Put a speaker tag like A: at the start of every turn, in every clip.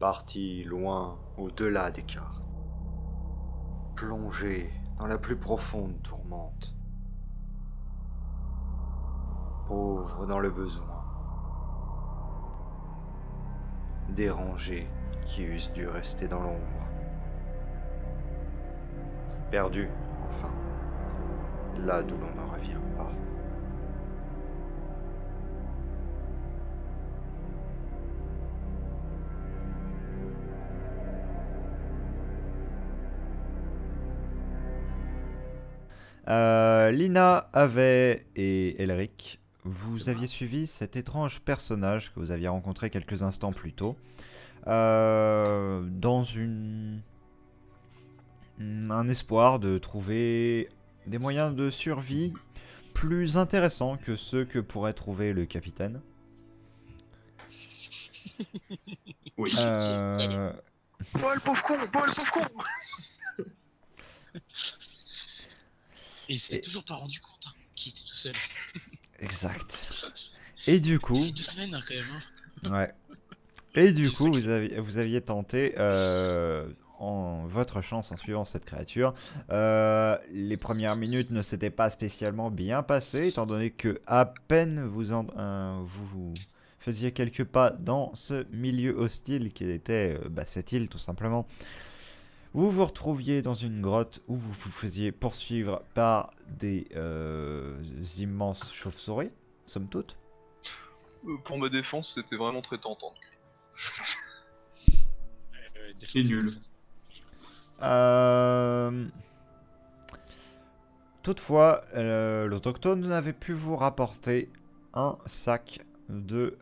A: parti loin au-delà des cartes, plongé dans la plus profonde tourmente, pauvre dans le besoin, dérangé qui eussent dû rester dans l'ombre, perdu, enfin, là d'où l'on ne revient pas. Lina, Ave et Elric, vous aviez suivi cet étrange personnage que vous aviez rencontré quelques instants plus tôt dans un espoir de trouver des moyens de survie plus intéressants que ceux que pourrait trouver le capitaine.
B: Oui.
C: Bois le pauvre con, bois le pauvre con.
D: Et il s'est toujours pas rendu compte qu'il était tout seul.
A: Exact. Et du coup...
D: Ça fait 2 semaines quand même.
A: Ouais. Et du coup, vous aviez tenté votre chance en suivant cette créature. Les premières minutes ne s'étaient pas spécialement bien passées, étant donné que à peine vous faisiez quelques pas dans ce milieu hostile qui était cette île tout simplement. Vous vous retrouviez dans une grotte où vous vous faisiez poursuivre par des immenses chauves-souris, somme toute.
C: Pour ma défense, c'était vraiment très tentant.
B: C'est nul.
A: Toutefois, l'autochtone n'avait pu vous rapporter un sac de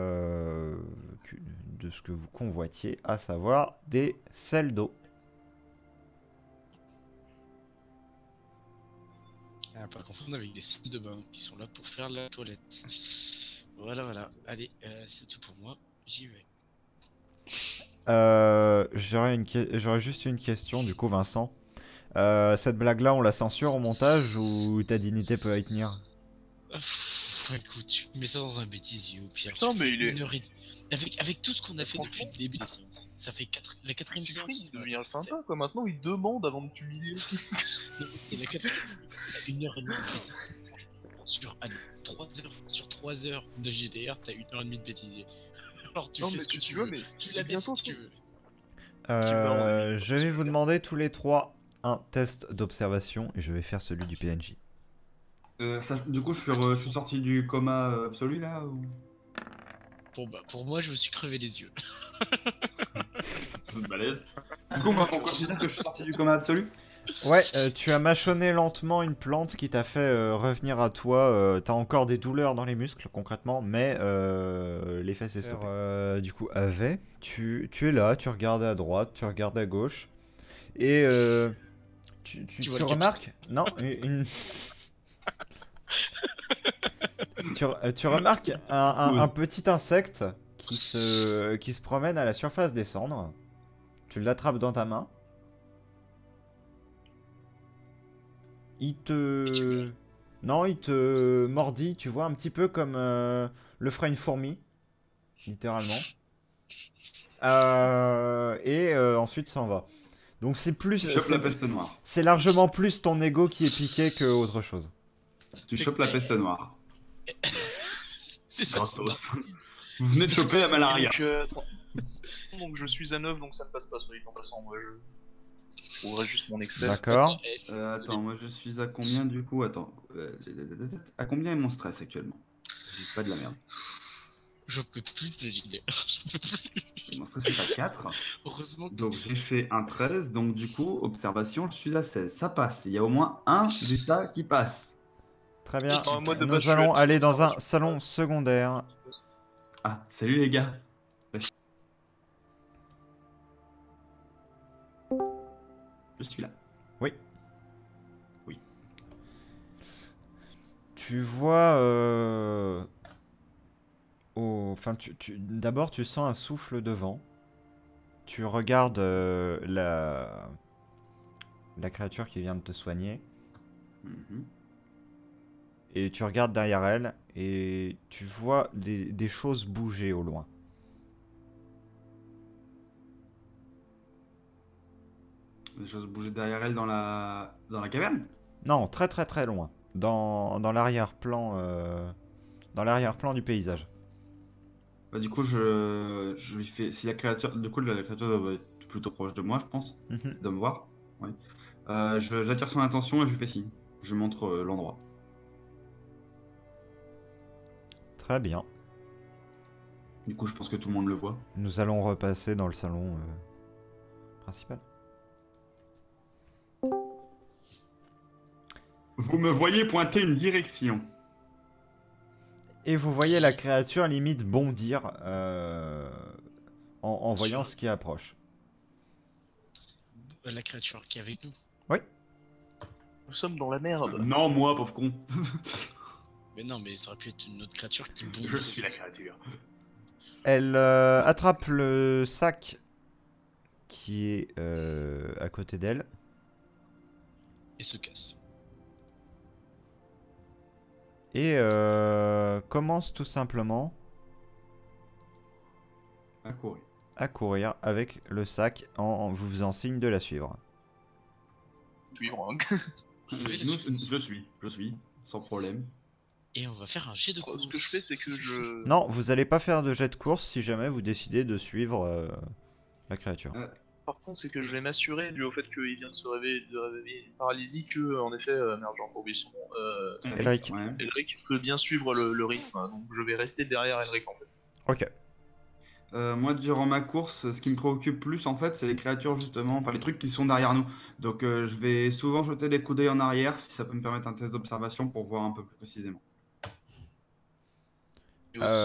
A: ce que vous convoitiez, à savoir des sels d'eau.
D: Ah, pas confondre avec des salles de bain qui sont là pour faire la toilette. Voilà, voilà. Allez, c'est tout pour moi. J'y vais.
A: J'aurais juste une question, du coup, Vincent. Cette blague-là, on la censure au montage ou ta dignité peut y tenir?
D: Écoute, tu mets ça dans un bêtisier au pire.
C: Putain, mais il est...
D: Avec tout ce qu'on a fait depuis le début des séances, ça fait la quatrième séance.
C: Il devient sympa, quoi. Maintenant, il demande avant de t'humilier.
D: Et la quatrième, 1h30 sur 3 heures de GDR, t'as 1h30 de bêtisier. Alors tu fais ce que tu veux, mais tu la baisses si tu veux.
A: Je vais vous demander tous les trois un test d'observation et je vais faire celui du PNJ.
B: Du coup, je suis sorti du coma absolu là ou...
D: Bon bah pour moi je me suis crevé les yeux.
B: C'est balèze. Du coup, on considère que je suis sorti du coma absolu.
A: Ouais, tu as mâchonné lentement une plante qui t'a fait revenir à toi. T'as encore des douleurs dans les muscles concrètement, mais l'effet s'est stoppé. Du coup, Ave, tu es là, tu regardes à droite, tu regardes à gauche, et tu remarques... Non, tu remarques un petit insecte qui se promène à la surface des cendres. Tu l'attrapes dans ta main. Il te mordit, tu vois, un petit peu comme le ferait une fourmi, littéralement. Ensuite s'en va. Donc c'est plus...
B: Tu chopes la peste noire.
A: C'est largement plus ton ego qui est piqué que autre chose.
B: Tu chopes la peste noire.
D: C'est ça.
B: Vous venez de choper la malaria.
C: Donc je suis à 9, donc ça ne passe pas sur les passant. Moi, je trouverai juste mon Excel.
A: D'accord.
B: Attends, moi je suis à combien du coup? Attends. À combien est mon stress actuellement? Je dis pas de la merde.
D: Je peux plus de JDR. Je peux plus.
B: Mon stress est à 4.
D: Heureusement que...
B: Donc j'ai fait un 13, donc du coup, observation, je suis à 16. Ça passe. Il y a au moins un résultat qui passe.
A: Très bien.
C: Non, moi, de base,
A: Nous
C: je suis
A: allons
C: à
A: aller dans un
C: observation.
A: salon secondaire.
B: Ah, salut les gars. Je suis là.
A: Oui.
B: Oui.
A: Tu vois... Enfin, d'abord, tu sens un souffle de vent. Tu regardes la créature qui vient de te soigner.
B: Mhm.
A: Et tu regardes derrière elle et tu vois des choses bouger au loin.
B: J'ose bouger derrière elle dans la caverne.
A: Non, très très très loin. Dans l'arrière-plan dans l'arrière-plan du paysage.
B: Bah, du coup, je lui fais. Si la créature. Du coup, la créature doit être plutôt proche de moi, je pense.
A: Mhm.
B: De me voir. Oui. J'attire son attention et je lui fais signe. Je lui montre l'endroit.
A: Très bien.
B: Du coup, je pense que tout le monde le voit.
A: Nous allons repasser dans le salon principal.
B: Vous me voyez pointer une direction.
A: Et vous voyez la créature limite bondir en voyant ce qui approche.
D: La créature qui est avec nous.
C: Nous sommes dans la merde.
B: Non, moi, pauvre con.
D: Mais non, mais ça aurait pu être une autre créature qui bondit.
B: Je suis la créature.
A: Elle attrape le sac qui est à côté d'elle.
D: Et se casse.
A: Et commence tout simplement
B: À courir.
A: à courir avec le sac en vous faisant signe de la suivre.
C: Suivre, hein.
B: Je suis, sans problème.
D: Et on va faire un jet de course.
C: Ce que je fais, c'est que je...
A: Non, vous allez pas faire de jet de course si jamais vous décidez de suivre la créature.
C: Par contre, c'est que je vais m'assurer, dû au fait qu'il vient de se réveiller d'une paralysie, que, en effet, merde, j'ai encore oublié son nom,
A: Elric.
B: Ouais.
C: Elric peut bien suivre le rythme, hein, donc je vais rester derrière Elric, en fait.
A: Ok.
B: Moi, durant ma course, ce qui me préoccupe plus, en fait, c'est les créatures, justement, enfin les trucs qui sont derrière nous. Donc, je vais souvent jeter des coups d'œil en arrière, si ça peut me permettre un test d'observation pour voir un peu plus précisément.
C: Et aussi,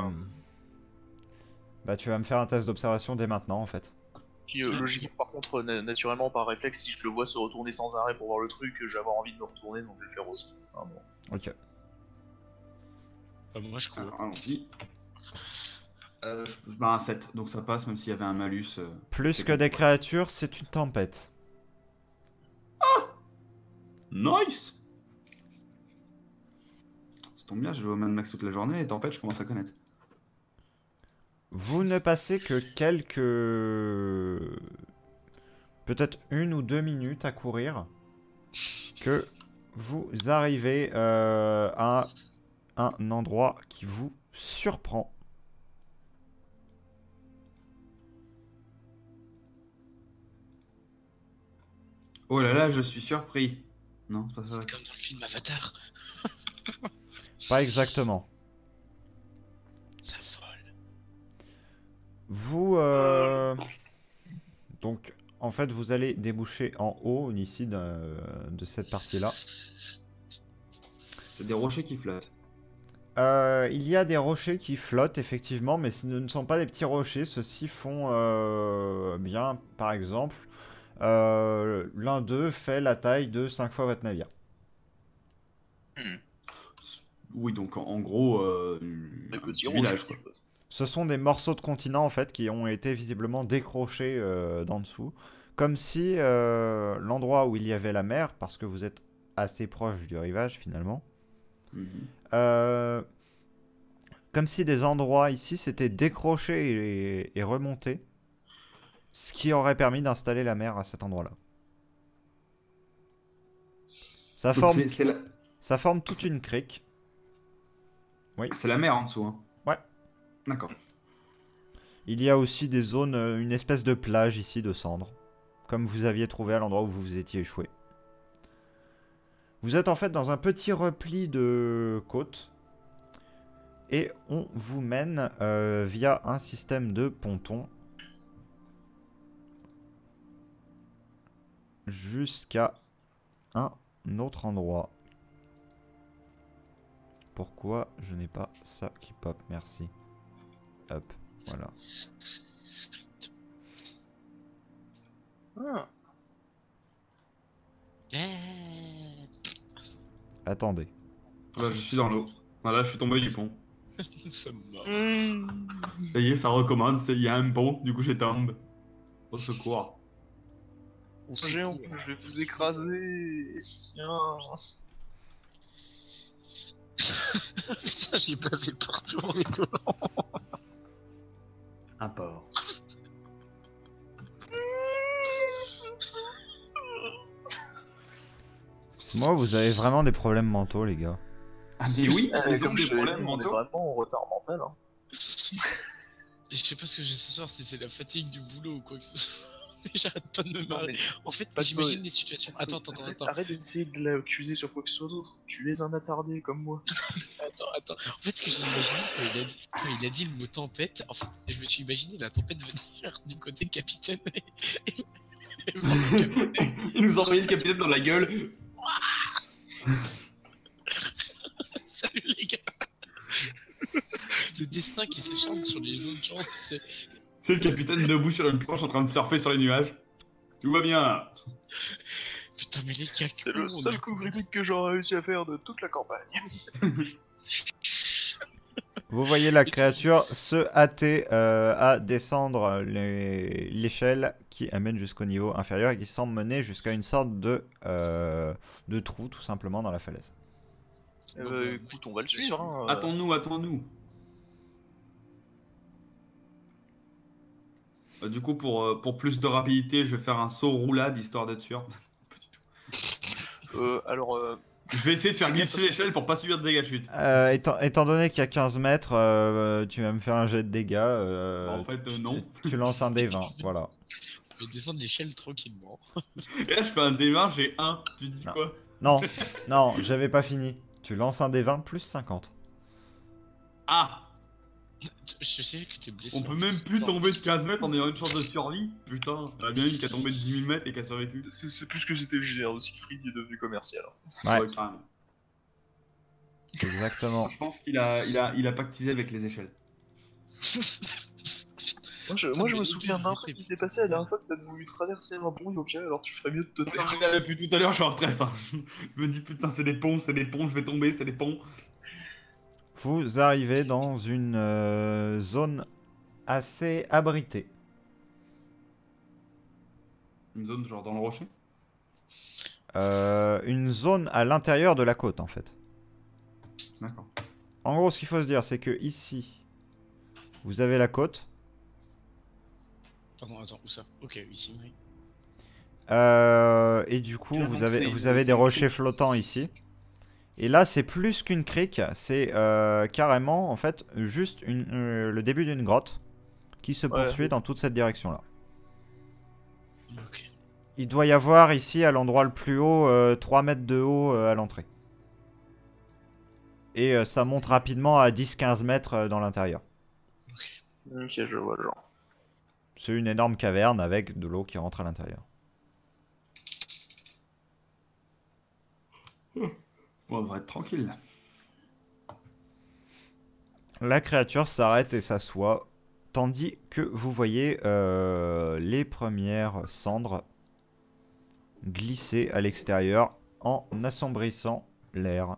A: Bah tu vas me faire un test d'observation dès maintenant en fait.
C: puis, logiquement, par contre, naturellement, par réflexe, si je le vois se retourner sans arrêt pour voir le truc, je vais avoir envie de me retourner, donc je vais le faire aussi. Ah, bon.
A: Ok.
D: Moi je cours.
B: Alors, allons-y. Un 7, donc ça passe, même s'il y avait un malus.
A: Plus
B: c'est
A: que
B: bon.
A: des créatures, c'est une tempête.
B: Nice! Ça tombe bien, j'ai joué au Mad Max toute la journée et tempête, je commence à connaître.
A: Vous ne passez que quelques... peut-être 1 ou 2 minutes à courir que vous arrivez à un endroit qui vous surprend.
B: Oh là là, je suis surpris. Non, c'est pas ça.
D: C'est comme dans le film Avatar.
A: Pas exactement.
D: Ça vole.
A: Vous... donc, en fait, vous allez déboucher en haut, ici, de cette partie-là.
B: C'est des rochers qui flottent.
A: Il y a des rochers qui flottent, effectivement, mais ce ne sont pas des petits rochers. Ceux-ci font bien, par exemple, l'un d'eux fait la taille de 5 fois votre navire.
B: Oui, donc en gros,
C: Des
B: un
C: petits
B: petit village,
C: rochers,
B: quoi.
C: je suppose.
A: Ce sont des morceaux de continent, en fait, qui ont été visiblement décrochés d'en dessous. Comme si l'endroit où il y avait la mer, parce que vous êtes assez proche du rivage, finalement,
B: Mhm.
A: comme si des endroits ici s'étaient décrochés et remontés, ce qui aurait permis d'installer la mer à cet endroit-là. Ça
B: Donc
A: forme,
B: c'est la...
A: ça forme toute une crique.
B: c'est la mer en dessous, hein.
A: Ouais.
B: D'accord.
A: Il y a aussi des zones, une espèce de plage ici de cendres, comme vous aviez trouvé à l'endroit où vous vous étiez échoué. Vous êtes en fait dans un petit repli de côte. Et on vous mène via un système de ponton jusqu'à un autre endroit. Pourquoi je n'ai pas ça qui pop? Merci. Hop, voilà.
C: Ah.
A: Attendez.
B: Là, je suis dans l'eau. Voilà, je suis tombé du pont.
D: Nous sommes morts.
B: Ça y est, ça recommence. Il y a un pont, du coup, je tombe. Au secours.
D: On
C: Géant,
D: secoue.
C: je vais vous écraser. Tiens.
D: Putain, j'ai pas fait partout en rigolant.
B: Un port.
A: Moi, vous avez vraiment des problèmes mentaux, les gars.
B: Ah mais oui, ils ont
C: Comme
B: des
C: je te l'ai dit,
B: problèmes
C: on est
B: mentaux.
C: vraiment en retard mental. Hein.
D: Et je sais pas ce que j'ai ce soir, si c'est la fatigue du boulot ou quoi que ce soit. Mais j'arrête pas de me marrer. En fait,
C: pas de
D: j'imagine
C: bol.
D: les situations. Attends.
C: Arrête d'essayer de l'accuser sur quoi que ce soit d'autre. Tu es un attardé comme moi.
D: Attends. En fait, ce que j'ai imaginé quand il a dit le mot tempête, en fait, je me suis imaginé la tempête venir du côté de capitaine. Et voir le capitaine.
B: Ils nous ont envoyé le capitaine dans la gueule.
D: Salut les gars. Le destin qui s'acharne sur les autres gens, c'est.
B: C'est le capitaine debout sur une planche en train de surfer sur les nuages. Tout va bien.
D: Putain, mais les gars,
C: C'est le seul coup critique que j'aurais réussi à faire de toute la campagne.
A: Vous voyez la créature se hâter à descendre l'échelle qui amène jusqu'au niveau inférieur et qui semble mener jusqu'à une sorte de trou tout simplement dans la falaise.
C: Écoute, on va le suivre. Hein.
B: Attends-nous. Du coup, pour plus de rapidité, je vais faire un saut roulade histoire d'être sûr.
C: Alors,
B: Je vais essayer de faire glisser l'échelle pour pas subir de dégâts de chute.
A: Étant donné qu'il y a 15 mètres, tu vas me faire un jet de dégâts.
B: En fait, non.
A: Tu lances un D20, voilà.
D: Je vais descendre l'échelle tranquillement.
B: Et là, je fais un D20, j'ai 1. Tu dis
A: Non.
B: quoi?
A: Non, j'avais pas fini. Tu lances un D20 plus 50.
B: Ah!
D: Je sais que t'es blessé.
B: On peut même plus tomber de 15 mètres en ayant une chance de survie? Putain, il y en a bien une qui a tombé de 10 000 mètres et qui a survécu.
C: c'est plus que j'étais généreux, Siegfried est devenu commercial.
A: Ouais,
B: Carrément.
A: exactement.
B: Je pense qu'il a pactisé avec les échelles.
C: Moi, je me souviens d'un truc qui s'est passé la dernière fois que t'as voulu traverser un pont, ok, alors tu ferais mieux de te taire.
B: Depuis tout à l'heure, je suis en stress. Hein. Je me dis putain, c'est des ponts, je vais tomber, c'est des ponts.
A: Vous arrivez dans une zone assez abritée.
B: Une zone genre dans le rocher?
A: Une zone à l'intérieur de la côte en fait.
B: D'accord.
A: En gros, ce qu'il faut se dire, c'est que ici, vous avez la côte.
D: Pardon, attends, où ça? Ok, ici, oui.
A: Et du coup,
B: Là,
A: vous
B: donc,
A: avez,
B: c'est-
A: vous avez
B: c'est
A: des
B: une
A: rochers
B: crique.
A: flottants ici. Et là, c'est plus qu'une crique, c'est carrément, en fait, juste le début d'une grotte qui se
C: Ouais.
A: poursuit dans toute cette direction-là.
D: Ok.
A: Il doit y avoir ici, à l'endroit le plus haut, 3 mètres de haut à l'entrée. Et ça monte rapidement à 10-15 mètres dans l'intérieur.
C: Ok, je vois le genre.
A: C'est une énorme caverne avec de l'eau qui rentre à l'intérieur.
B: Bon, on va être tranquille là.
A: La créature s'arrête et s'assoit, tandis que vous voyez les premières cendres glisser à l'extérieur en assombrissant l'air.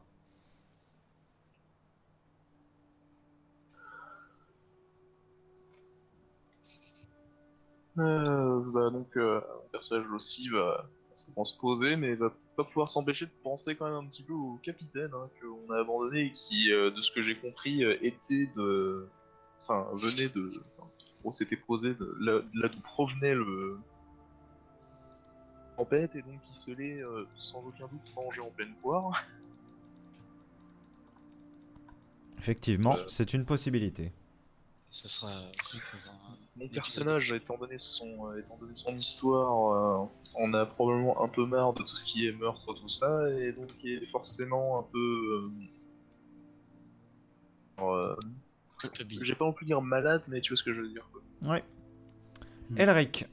C: Donc, mon personnage aussi va forcément se poser, mais va pas pouvoir s'empêcher de penser quand même un petit peu au capitaine hein, qu'on a abandonné et qui, de ce que j'ai compris, était de. Enfin, venait de. Enfin, on s'était posé de là d'où provenait le. Tempête et donc qui se l'est sans aucun doute mangé en pleine poire.
A: Effectivement, c'est une possibilité.
D: Ce sera fait dans un.
C: Mon personnage, étant donné son histoire, on a probablement un peu marre de tout ce qui est meurtre, tout ça, et donc il est forcément un peu.
D: Culpabilité.
C: J'ai pas non plus dire malade, mais tu vois ce que je veux dire. Quoi.
A: Ouais. Elric.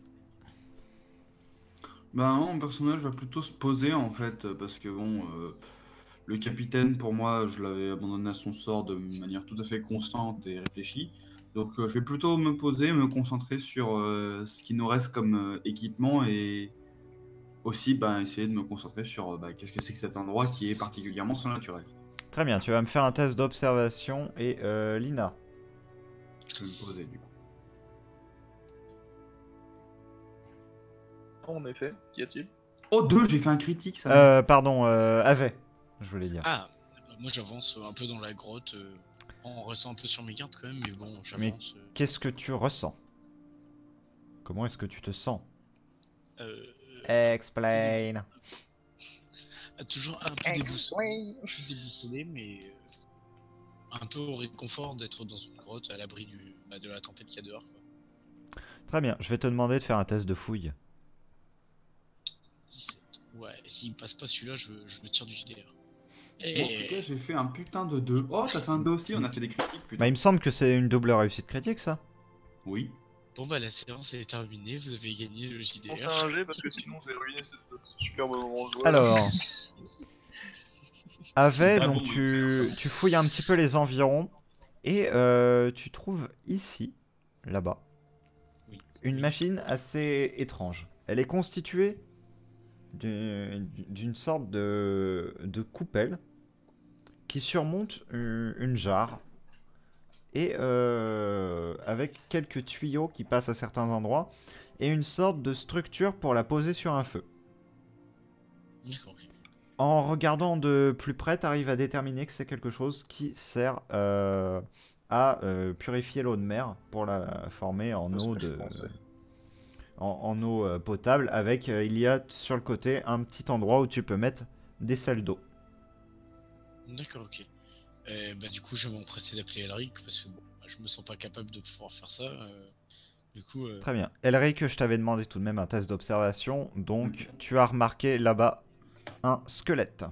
B: Ben non, mon personnage va plutôt se poser en fait, parce que bon, le capitaine pour moi, je l'avais abandonné à son sort de manière tout à fait constante et réfléchie. Donc je vais plutôt me poser, me concentrer sur ce qui nous reste comme équipement et aussi ben, essayer de me concentrer sur qu'est-ce que c'est que cet endroit qui est particulièrement surnaturel.
A: Très bien, tu vas me faire un test d'observation et Lina.
B: Je vais me poser du coup.
C: En effet, qu'y a-t-il?
B: Oh 2, j'ai fait un critique ça.
A: Pardon, Ave, je voulais dire.
D: Ah, moi j'avance un peu dans la grotte en restant un peu sur mes gardes quand même, mais bon, j'avance.
A: Qu'est-ce que tu ressens? Comment est-ce que tu te sens?
D: Euh,
A: Explain.
D: toujours un peu déboussolé, mais un peu au réconfort d'être dans une grotte à l'abri de la tempête qu'il y a dehors. Quoi.
A: Très bien, je vais te demander de faire un test de fouille.
D: 17. Ouais, s'il passe pas celui-là, je me tire du JDR.
B: Bon, en tout cas, j'ai fait un putain de 2. Oh, t'as fait un 2 aussi, on a fait des critiques, putain.
A: Bah, il me semble que c'est une double réussite critique, ça.
B: Oui.
D: Bon bah la séance est terminée, vous avez gagné le JDR.
C: On fait un G parce que sinon je vais ruiner ce superbe moment de jeu.
A: Alors, Ave, donc tu fouilles un petit peu les environs et tu trouves ici, là-bas, une machine assez étrange. Elle est constituée d'une sorte de coupelle qui surmonte une jarre et avec quelques tuyaux qui passent à certains endroits et une sorte de structure pour la poser sur un feu.
D: D'accord.
A: En regardant de plus près, tu arrives à déterminer que c'est quelque chose qui sert à purifier l'eau de mer pour la former en eau en eau potable. Avec, il y a sur le côté un petit endroit où tu peux mettre des sels d'eau.
D: D'accord, ok. Bah du coup, je vais m'empresser d'appeler Elric parce que bon, je me sens pas capable de pouvoir faire ça. Du coup.
A: Très bien. Elric, je t'avais demandé tout de même un test d'observation, donc tu as remarqué là-bas un squelette.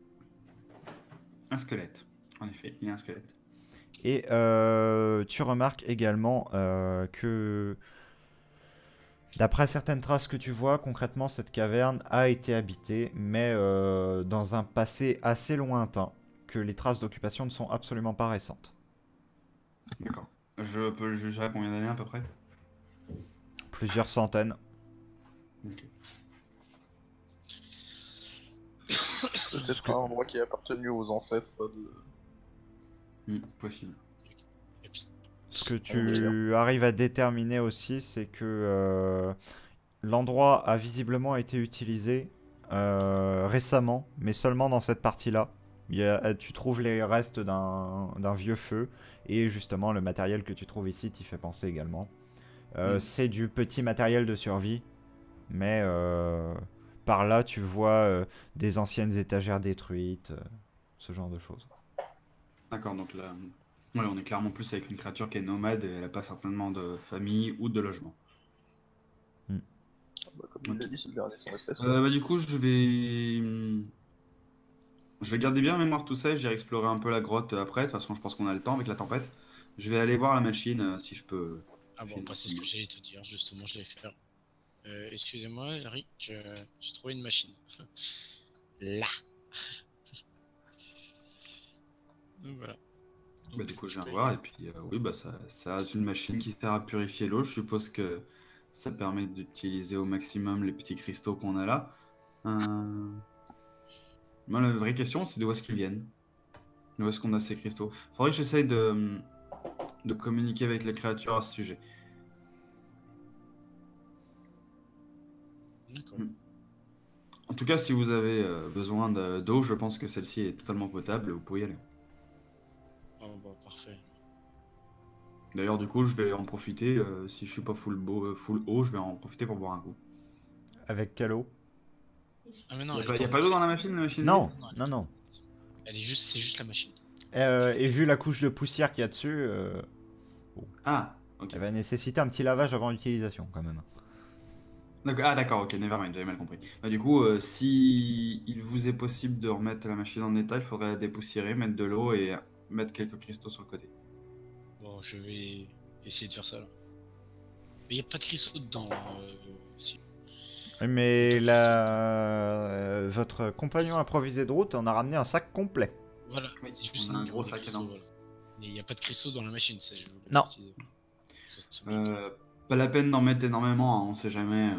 B: Un squelette. En effet, il y a un squelette.
A: Et tu remarques également que, d'après certaines traces que tu vois, concrètement, cette caverne a été habitée, mais dans un passé assez lointain, que les traces d'occupation ne sont absolument pas récentes.
B: D'accord. Je peux le juger à combien d'années à peu près?
A: Plusieurs centaines.
B: Ok.
C: Peut-être un endroit qui a appartenu aux ancêtres de...
B: Possible.
A: Ce que tu arrives à déterminer aussi, c'est que l'endroit a visiblement été utilisé récemment, mais seulement dans cette partie-là. Tu trouves les restes d'un vieux feu, et justement le matériel que tu trouves ici t'y fait penser également. C'est du petit matériel de survie, mais par là tu vois des anciennes étagères détruites, ce genre de choses.
B: D'accord, donc là, ouais, on est clairement plus avec une créature qui est nomade et elle n'a pas certainement de famille ou de logement.
C: Bah, comme il l'a dit, c'est le dernier de son espèce.
B: Bah, du coup, je vais garder bien en mémoire tout ça et j'irai explorer un peu la grotte après. De toute façon, je pense qu'on a le temps avec la tempête. Je vais aller voir la machine si je peux.
D: Ah bon, bah, c'est ce que j'allais te dire, justement, je vais faire. Excusez-moi, Eric, j'ai trouvé une machine. Là. Donc voilà. Donc,
B: Bah, du coup, je viens voir et puis oui, bah ça reste une machine qui sert à purifier l'eau. Je suppose que ça permet d'utiliser au maximum les petits cristaux qu'on a là. Moi, la vraie question, c'est d'où est-ce qu'ils viennent? D'où est-ce qu'on a ces cristaux? Faudrait que j'essaye de communiquer avec les créatures à ce sujet.
D: D'accord.
B: En tout cas, si vous avez besoin d'eau, je pense que celle-ci est totalement potable et vous pouvez y aller.
D: Oh bah parfait.
B: D'ailleurs, du coup, je vais en profiter. Si je suis pas full eau, je vais en profiter pour boire un coup.
A: Avec quelle eau?
D: Ah mais non,
B: Il n'y a pas d'eau dans la machine
A: Non, non.
D: Elle est juste, c'est juste la machine.
A: Et vu la couche de poussière qu'il y a dessus,
B: Ah, ok.
A: elle va nécessiter un petit lavage avant l'utilisation quand même.
B: Ah d'accord, ok, nevermind, j'avais mal compris. Bah, du coup, si il vous est possible de remettre la machine en état, il faudrait la dépoussiérer, mettre de l'eau et mettre quelques cristaux sur le côté.
D: Bon, je vais essayer de faire ça là. Mais il n'y a pas de cristaux dedans. Si.
A: Mais votre compagnon improvisé de route en a ramené un sac complet.
D: Voilà,
B: Oui,
D: c'est juste
B: on a un
D: des
B: gros sac
D: cristaux,
B: énorme.
D: voilà. Mais il n'y a pas de cristaux dans la machine, ça je voulais
A: Non.
D: préciser. Ça, c'est bien.
B: Pas la peine d'en mettre énormément, hein, on sait jamais.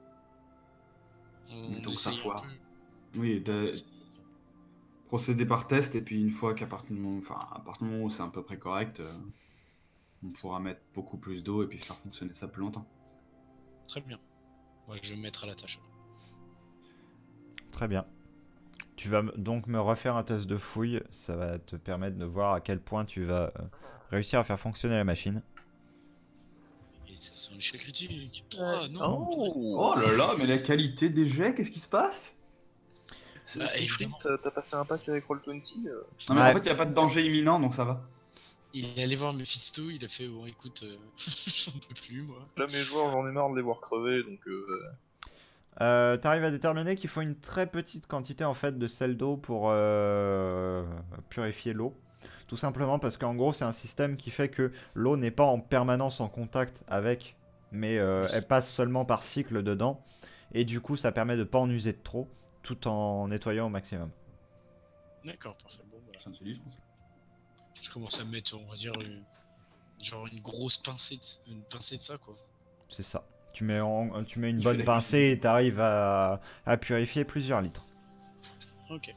D: On
B: Mettons que ça
D: essaye un
B: foire.
D: peu.
B: Oui, procéder par test, et puis une fois qu'à partir du moment où c'est à peu près correct, on pourra mettre beaucoup plus d'eau et puis faire fonctionner ça plus longtemps.
D: Très bien. Moi je vais me mettre à la tâche.
A: Très bien. Tu vas donc me refaire un test de fouille. Ça va te permettre de voir à quel point tu vas réussir à faire fonctionner la machine.
D: Et ça c'est un échec critique. 3, non.
B: Oh là là, mais la qualité des jets, qu'est-ce qui se passe?
C: C'est Fripp, t'as passé un pacte avec Roll20
B: Non, mais
A: Ouais.
B: en fait, il n'y a pas de danger imminent, donc ça va.
D: Il est allé voir Mephisto, il a fait bon écoute, j'en peux plus moi.
C: Là, mes joueurs, j'en ai marre de les voir crever, donc...
A: T'arrives à déterminer qu'il faut une très petite quantité en fait de sel d'eau pour purifier l'eau. Tout simplement parce qu'en gros c'est un système qui fait que l'eau n'est pas en permanence en contact avec, mais elle passe seulement par cycle dedans. Et du coup ça permet de pas en user de trop, tout en nettoyant au maximum.
D: D'accord, parfait. Bon, bah,
B: Ça me dit, je pense.
D: je commence à mettre, on va dire, genre une grosse pincée de ça quoi.
A: C'est ça. Tu mets une
B: Il
A: bonne
B: fait la
A: pincée et t'arrives à purifier plusieurs litres.
D: Ok.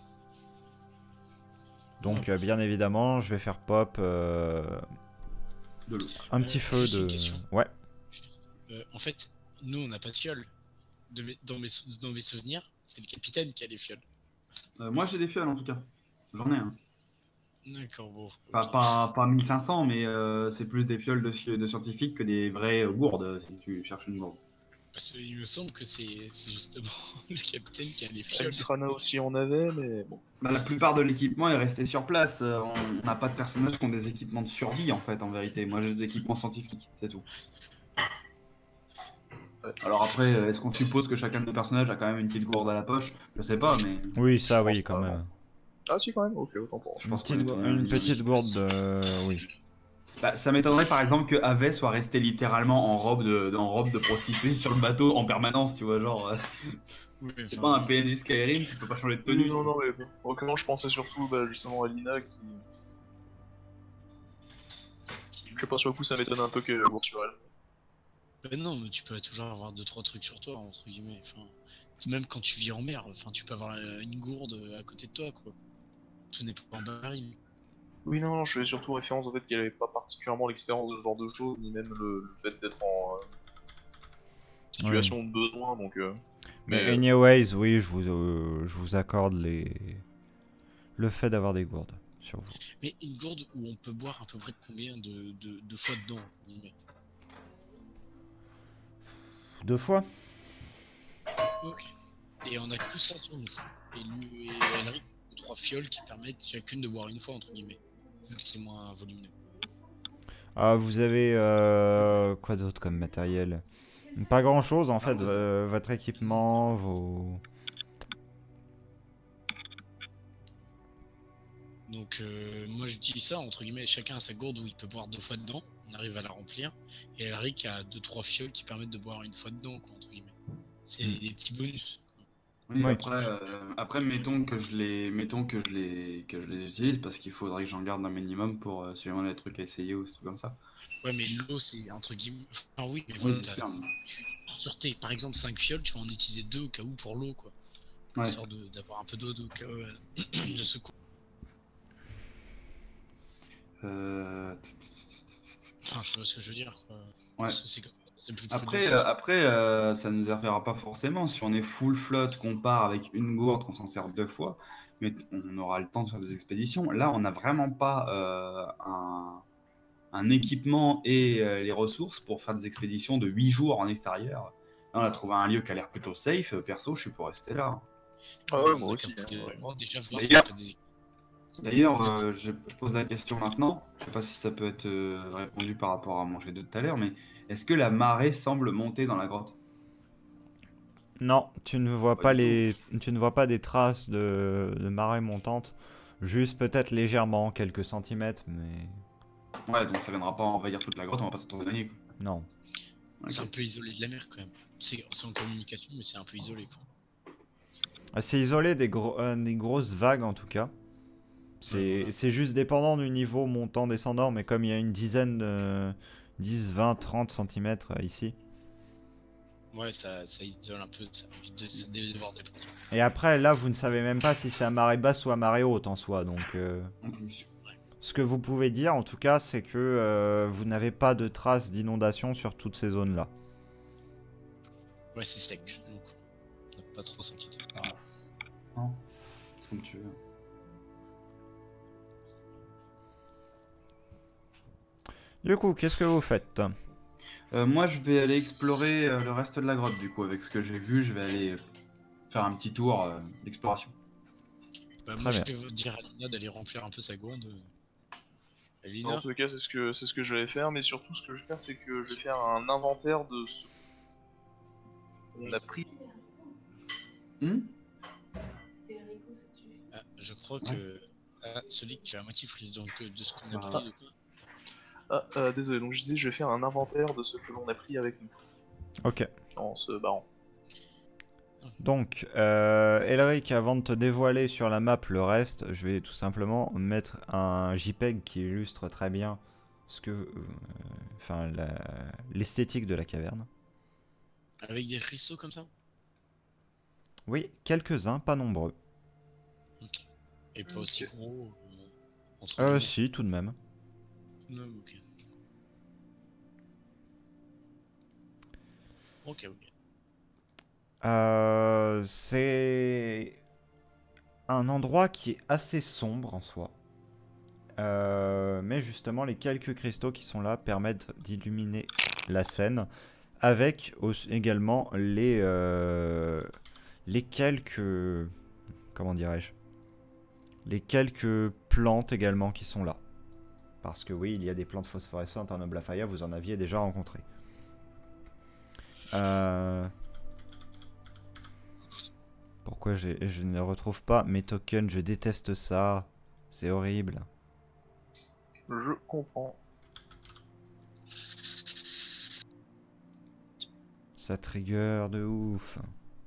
A: Donc bien évidemment je vais faire pop
B: De l'eau.
A: un petit feu
D: juste
A: de...
D: une question.
A: Ouais.
D: En fait, nous on n'a pas de fiole. Dans mes souvenirs, c'est le capitaine qui a les fioles.
B: Moi, j'ai des fioles en tout cas. J'en ai un.
D: D'accord, bon.
B: Pas 1500, mais c'est plus des fioles de scientifiques que des vraies gourdes, si tu cherches une gourde.
D: Parce qu'il me semble que c'est justement le capitaine qui a les fioles.
C: Elsrana aussi en avait, mais bon.
B: Bah, la plupart de l'équipement est resté sur place. On n'a pas de personnages qui ont des équipements de survie, en fait, en vérité. Moi, j'ai des équipements scientifiques, c'est tout. Alors après, est-ce qu'on suppose que chacun de nos personnages a quand même une petite gourde à la poche? Je sais pas, mais
A: Oui, ça
C: Je
A: oui
C: pense
A: quand
C: pas,
A: même.
C: Ah si, quand même, ok, autant pour moi.
B: je
A: Une
B: pense
A: petite,
B: qu'on est-
A: une petite gourde de... Oui.
B: Bah, ça m'étonnerait par exemple que Ave soit resté littéralement en robe de prostituée sur le bateau en permanence, tu vois, genre.
D: Oui, mais
B: C'est
D: enfin,
B: pas un PNJ Skyrim, tu peux pas changer de tenue.
C: Non, non, mais bon, je pensais surtout justement à Lina qui... Je sais pas, sur le coup, ça m'étonne un peu que la gourde sur elle.
D: bah non, mais tu peux toujours avoir 2-3 trucs sur toi, entre guillemets. Enfin, même quand tu vis en mer, enfin, tu peux avoir une gourde à côté de toi, quoi. Tout n'est pas en baril.
C: Oui, non, je fais surtout référence au fait qu'elle avait pas particulièrement l'expérience de ce genre de choses, ni même le fait d'être en situation de besoin, donc...
A: Mais
C: mais,
A: anyways, oui, je vous accorde le fait d'avoir des gourdes sur vous.
D: Mais une gourde où on peut boire à peu près combien de fois dedans, entre guillemets.
A: 2 fois.
D: Ok. Et on a que ça sur nous. Et lui et Elric ont 3 fioles qui permettent chacune de boire une fois, entre guillemets. Vu que c'est moins volumineux.
A: Ah, vous avez quoi d'autre comme matériel? Pas grand chose en fait, votre équipement, vos...
D: Donc moi j'utilise ça, entre guillemets, chacun a sa gourde où il peut boire 2 fois dedans. On arrive à la remplir. Et Elric a 2-3 fioles qui permettent de boire une fois dedans, quoi, entre guillemets. C'est des petits bonus.
B: Oui,
A: Oui.
B: après, mettons que je les utilise parce qu'il faudrait que j'en garde un minimum pour si jamais on a des trucs à essayer ou des trucs comme ça.
D: Ouais, mais l'eau c'est entre guillemets. Enfin oui, mais
B: Oui,
D: voilà,
B: c'est sûr.
D: sur tes, par exemple 5 fioles, tu vas en utiliser 2 au cas où pour l'eau, quoi.
B: Ouais.
D: Histoire d'avoir un peu d'eau au cas où, de secours. Enfin, tu vois ce que je veux dire, quoi.
B: Ouais.
D: Parce que c'est plus
B: Après,
D: prudent comme ça.
B: ça nous affaira pas forcément. Si on est full flotte, qu'on part avec une gourde, qu'on s'en sert 2 fois, mais on aura le temps de faire des expéditions. Là, on n'a vraiment pas un équipement et les ressources pour faire des expéditions de 8 jours en extérieur. Là, on a trouvé un lieu qui a l'air plutôt safe. Perso, je suis pour rester là.
C: Ah ouais,
D: On
C: moi
D: a
C: aussi.
D: qu'à
C: Vraiment.
D: déjà voir
B: D'ailleurs-
D: s'il y a pas des...
B: D'ailleurs, je pose la question maintenant. Je sais pas si ça peut être répondu par rapport à mon jet de tout à l'heure, mais est-ce que la marée semble monter dans la grotte?
A: Non, tu ne vois
B: Pas
A: pas
B: du
A: tu ne vois pas des traces de marée montante, juste peut-être légèrement, quelques centimètres, mais
B: Ouais, donc ça viendra pas envahir toute la grotte, on va pas s'éloigner, quoi.
A: non.
B: Ok.
D: C'est un peu isolé de la mer, quand même. C'est en communication, mais c'est un peu isolé, quoi.
A: C'est isolé des grosses vagues en tout cas. C'est juste dépendant du niveau montant-descendant, mais comme il y a une dizaine de 10, 20, 30 cm ici.
D: Ouais, ça isole un peu, ça évite de voir des portions.
A: Et après, là, vous ne savez même pas si c'est à marée basse ou à marée haute en soi. Donc,
B: En plus.
A: ce que vous pouvez dire, en tout cas, c'est que vous n'avez pas de traces d'inondation sur toutes ces zones-là.
D: Ouais, c'est sec, donc on n'a pas trop s'inquiéter.
B: Non, c'est comme tu veux.
A: Du coup, qu'est-ce que vous faites?
B: Moi, je vais aller explorer le reste de la grotte, du coup. Avec ce que j'ai vu, je vais aller faire un petit tour d'exploration.
D: Bah, moi, je vais dire à Lina d'aller remplir un peu sa gourde.
C: En tout cas, c'est ce que je vais faire, mais surtout, ce que je vais faire, c'est que je vais faire un inventaire de ce qu'on a pris.
D: Ah, je crois que celui qui a à moitié frise, donc de ce qu'on a pris. De quoi
C: désolé, donc je disais, je vais faire un inventaire de ce que l'on a pris avec nous.
A: Ok.
C: En se barrant.
A: Donc, Elric, avant de te dévoiler sur la map le reste, je vais tout simplement mettre un JPEG qui illustre très bien ce que, l'esthétique de la caverne.
D: Avec des cristaux comme ça?
A: Oui, quelques-uns, pas nombreux.
D: Okay. Et pas aussi gros entre
A: si, tout de même.
D: Non, ok. Ok.
A: C'est un endroit qui est assez sombre en soi. Mais justement, les quelques cristaux qui sont là permettent d'illuminer la scène. Avec également les quelques... Comment dirais-je? Les quelques plantes également qui sont là. Parce que oui, il y a des plantes phosphorescentes en Oblafaya, vous en aviez déjà rencontré. Pourquoi je ne retrouve pas mes tokens? Je déteste ça. C'est horrible.
C: Je comprends.
A: Ça trigger de ouf.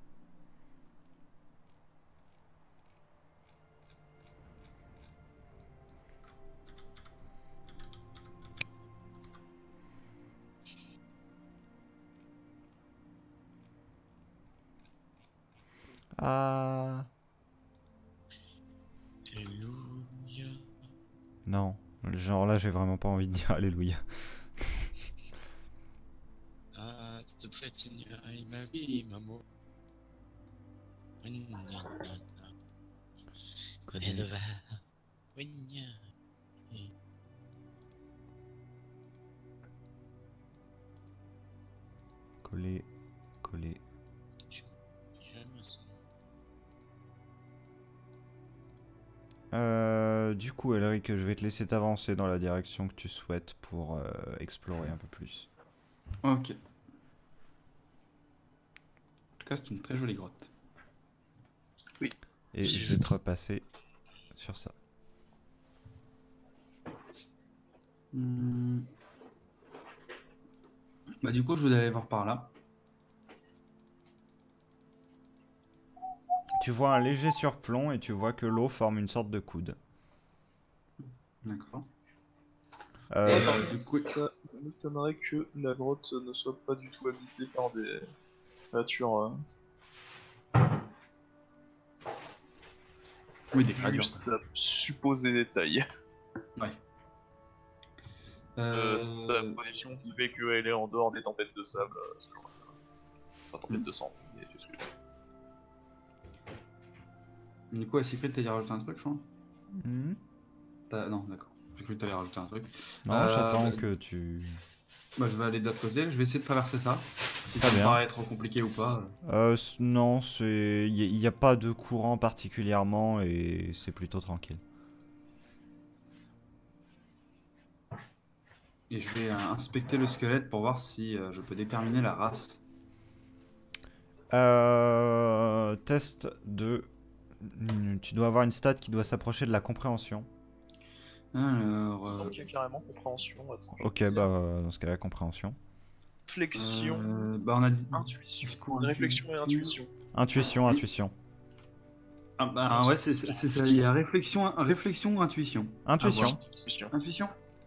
A: Ah.
D: Alléluia.
A: Non, genre là j'ai vraiment pas envie de dire Alléluia.
D: Ah, the breath in your eye, ma vie, maman.
A: Coller, coller. Du coup, Elric, je vais te laisser t'avancer dans la direction que tu souhaites pour explorer un peu plus.
B: Ok. En tout cas, c'est une très jolie grotte.
C: Oui.
A: Et je vais te repasser sur ça.
B: Bah du coup, je vais aller voir par là.
A: Tu vois un léger surplomb et tu vois que l'eau forme une sorte de coude.
B: D'accord.
C: Du coup, ça m'étonnerait que la grotte ne soit pas du tout habitée par des créatures.
B: Oui, des créatures.
C: Juste à supposer des tailles.
B: Ouais.
C: Sa position qui fait qu'elle est en dehors des tempêtes de sable. Pas tempêtes de sang, mais tu sais.
B: Du coup, à Secret, t'allais rajouter un truc, je crois Non, d'accord. J'ai cru que t'allais rajouter un truc.
A: Non, j'attends que tu...
B: Bah, je vais aller de l'autre côté. Je vais essayer de traverser ça. Si
A: Très
B: ça me
A: bien.
B: paraît trop compliqué ou pas.
A: Non, il n'y a pas de courant particulièrement et c'est plutôt tranquille.
B: Et je vais inspecter le squelette pour voir si je peux déterminer la race.
A: Test de... Tu dois avoir une stat qui doit s'approcher de la compréhension.
B: Alors...
C: Ok, carrément, compréhension. Attends,
A: Ok, bah dans ce cas-là, compréhension.
C: Réflexion,
B: bah on a dit...
C: intuition. Réflexion et intuition.
A: Intuition.
B: Ah bah ouais, c'est ça. Il y a réflexion ou intuition.
A: Intuition.
B: Intuition.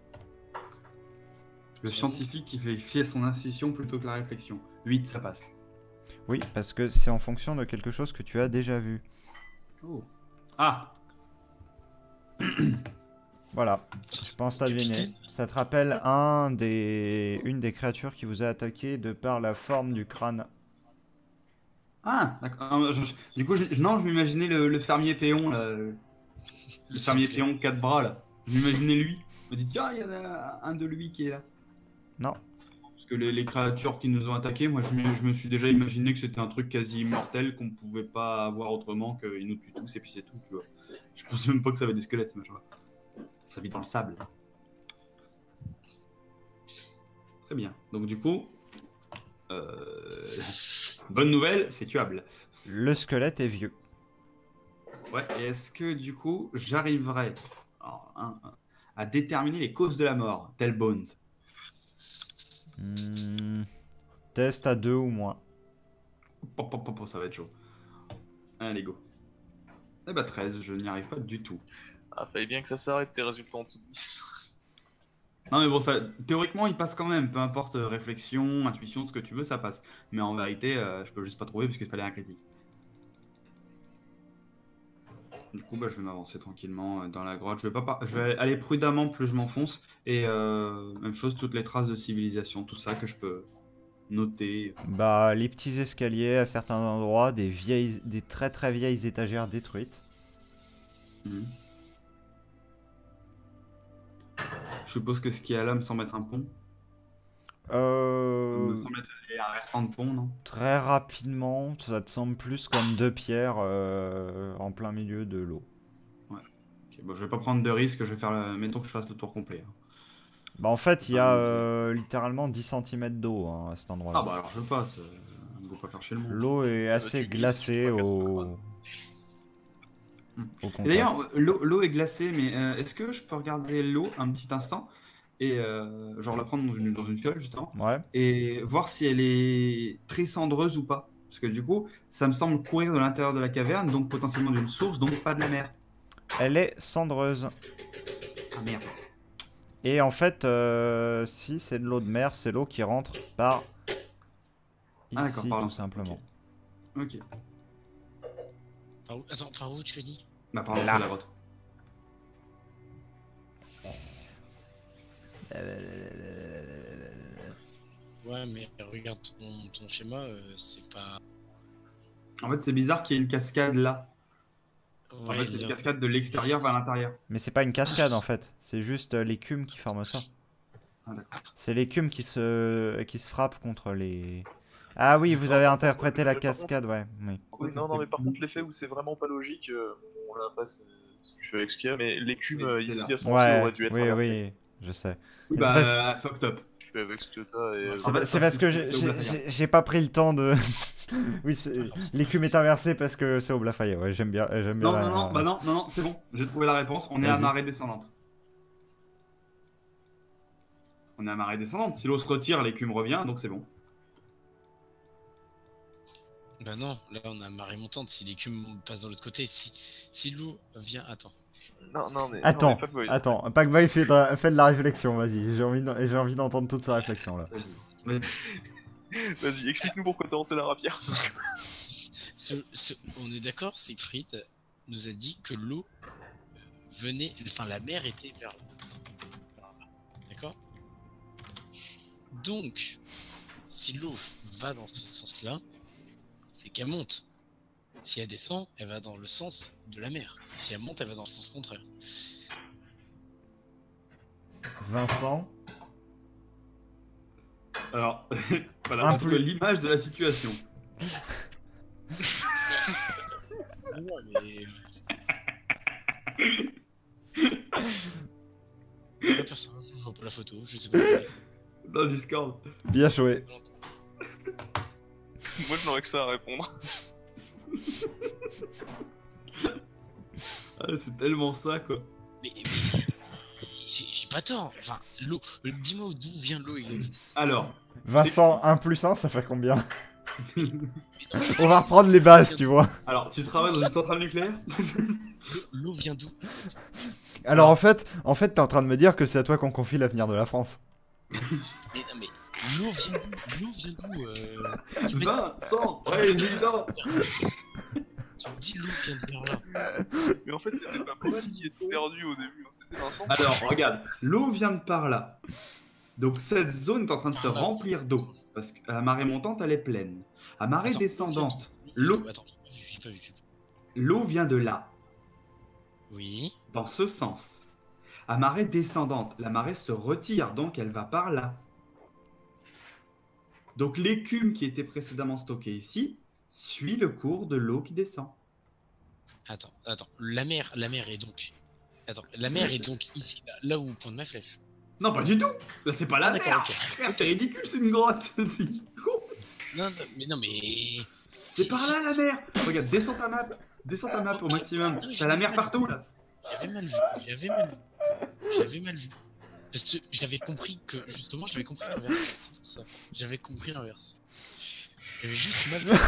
B: Le scientifique qui fait fier son intuition plutôt que la réflexion. 8, ça passe.
A: Oui, parce que c'est en fonction de quelque chose que tu as déjà vu.
B: Oh. Ah.
A: Voilà, je pense t'as deviné. Ça te rappelle une des créatures qui vous a attaqué de par la forme du crâne.
B: Ah, d'accord. Du coup, non, je m'imaginais le fermier péon, là. Le fermier péon 4 bras, là. Je m'imaginais lui. Je me dis, tiens, il y en a un de lui qui est là.
A: Non.
B: Parce que les créatures qui nous ont attaqués, moi je me suis déjà imaginé que c'était un truc quasi immortel qu'on pouvait pas avoir autrement qu'ils nous tuent tous et puis c'est tout, tu vois. Je pense même pas que ça avait des squelettes, ce machin-là. Ça vit dans le sable. Très bien. Donc du coup, bonne nouvelle, c'est tuable.
A: Le squelette est vieux.
B: Ouais, et est-ce que du coup, j'arriverai à déterminer les causes de la mort, tel Bones?
A: Test à 2 ou moins.
B: Ça va être chaud. Allez, go. Eh bah 13, je n'y arrive pas du tout.
C: Ah, fallait bien que ça s'arrête tes résultats en dessous de 10.
B: Non mais bon, ça, théoriquement, il passe quand même. Peu importe, réflexion, intuition, ce que tu veux, ça passe. Mais en vérité, je peux juste pas trouver parce qu'il fallait un critique. Du coup, bah, je vais m'avancer tranquillement dans la grotte. Je vais aller prudemment, plus je m'enfonce. Et même chose, toutes les traces de civilisation, tout ça que je peux noter.
A: Bah, les petits escaliers à certains endroits, des très très vieilles étagères détruites.
B: Je suppose que ce qui est là me semble être un pont. Me semble être un restant de pont, non?
A: Très rapidement, ça te semble plus comme 2 pierres en plein milieu de l'eau.
B: Ouais. Okay, bon, je vais pas prendre de risque, je vais faire mettons que je fasse le tour complet.
A: Bah en fait, il y a littéralement 10 cm d'eau hein, à cet endroit-là.
B: Ah bah alors je passe, on ne va pas faire chez le monde.
A: L'eau est assez glacée au contact.
B: D'ailleurs, l'eau est glacée, mais est-ce que je peux regarder l'eau un petit instant et genre la prendre dans une fiole justement
A: Ouais.
B: et voir si elle est très cendreuse ou pas? Parce que du coup, ça me semble courir de l'intérieur de la caverne, donc potentiellement d'une source, donc pas de la mer.
A: Elle est cendreuse.
B: Ah merde.
A: Et en fait, si c'est de l'eau de mer, c'est l'eau qui rentre par ici, tout simplement.
B: Ok.
D: Attends, par où tu as dit?
B: Bah par là, la grotte.
D: Ouais, mais regarde ton schéma, c'est pas...
B: En fait, c'est bizarre qu'il y ait une cascade là.
D: Ouais,
B: en fait, c'est une cascade de l'extérieur vers l'intérieur.
A: Mais c'est pas une cascade en fait, c'est juste l'écume qui forme ça.
B: Ah, d'accord.
A: C'est l'écume qui se frappe contre les... Ah oui, vous avez interprété la cascade, ouais. Oui.
C: Non, mais par contre, l'effet où c'est vraiment pas logique, bon là après, je fais avec ce qu'il y a, mais l'écume ici à ce moment-ci aurait dû être inversée.
A: Oui, je sais.
B: Oui, bah, fucked up.
C: Je fais avec ce que t'as et...
A: C'est parce que j'ai pas pris le temps de... Oui, l'écume est inversée parce que c'est au Blafaya, ouais, j'aime bien
B: non, c'est bon, j'ai trouvé la réponse, on est à marée descendante. On est à marée descendante, si l'eau se retire, l'écume revient, donc c'est bon.
D: Bah non, là on a marée montante, si l'écume passe de l'autre côté, si l'eau vient... Attends.
A: Attends, Packboy fait de la réflexion, vas-y, j'ai envie d'entendre toute sa réflexion là.
C: Vas-y, explique-nous pourquoi t'as lancé la rapière.
D: On est d'accord, Siegfried nous a dit que l'eau venait... Enfin, la mer était vers là. D'accord? Donc, si l'eau va dans ce sens-là, c'est qu'elle monte. Si elle descend, elle va dans le sens de la mer. Si elle monte, elle va dans le sens contraire.
A: Vincent?
B: Alors, voilà, on trouve l'image de la situation.
D: Ouais, mais... personne ne voit pas la photo, je sais pas.
B: Dans le Discord.
A: Bien joué.
C: Moi je n'aurais que ça à répondre.
B: Ah, c'est tellement ça quoi.
D: Mais j'ai pas tort. Enfin, l'eau. Dis-moi d'où vient l'eau exactement.
B: Alors.
A: Vincent, 1 plus 1, ça fait combien? On va reprendre les bases, tu vois.
B: Alors, tu travailles dans une centrale nucléaire?
D: L'eau vient d'où?
A: Alors en fait, t'es en train de me dire que c'est à toi qu'on confie l'avenir de la France.
D: Mais non, mais l'eau vient d'où?
B: Vincent, ouais, évident.
D: Tu me dis l'eau vient de vers là.
C: Mais en fait, c'était pas mal qui était perdu au début, c'était Vincent.
B: Alors, regarde, l'eau vient de par là. Donc cette zone est en train de se remplir d'eau. Parce qu'à la marée montante, elle est pleine. À marée descendante, l'eau...
D: Attends, j'ai pas vu.
B: L'eau vient de là.
D: Oui.
B: Dans ce sens. À marée descendante, la marée se retire, donc elle va par là. Donc l'écume qui était précédemment stockée ici suit le cours de l'eau qui descend.
D: Attends, la mer est donc... Attends, la mer est donc ici, là où pointe ma flèche.
B: Non, pas du tout. Là, c'est pas la
D: d'accord,
B: mer.
D: ok.
B: Frère, c'est ridicule, c'est une grotte. C'est con.
D: Non, mais...
B: C'est par là, la mer. Regarde, descends ta map. Descends ta map au maximum. T'as la mer partout, là.
D: J'avais mal vu. Parce que j'avais compris que, justement, j'avais compris l'inverse. C'est pour ça. J'avais compris l'inverse. J'avais juste mal vu.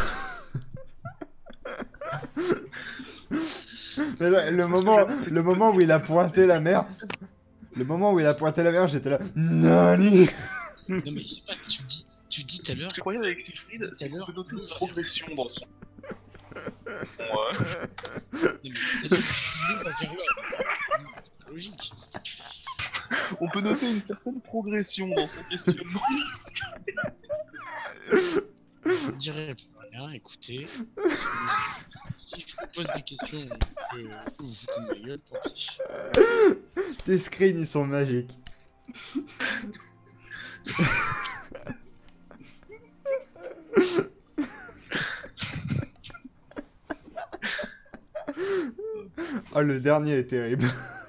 A: Mais là, le moment où il a pointé la mer, j'étais là. Nani.
D: Non, mais je sais pas, tu dis tout à l'heure.
C: Ce que je croyais avec Siegfried, c'est qu'on peut noter une progression dans son.
D: Non, mais l'eau va vers là. C'est logique.
C: On peut noter une certaine progression dans son questionnement.
D: Je ne dirais plus rien, écoutez. Si je vous pose des questions que vous foutez de ma gueule, tant pis.
A: Tes screens, ils sont magiques. Oh, le dernier est terrible.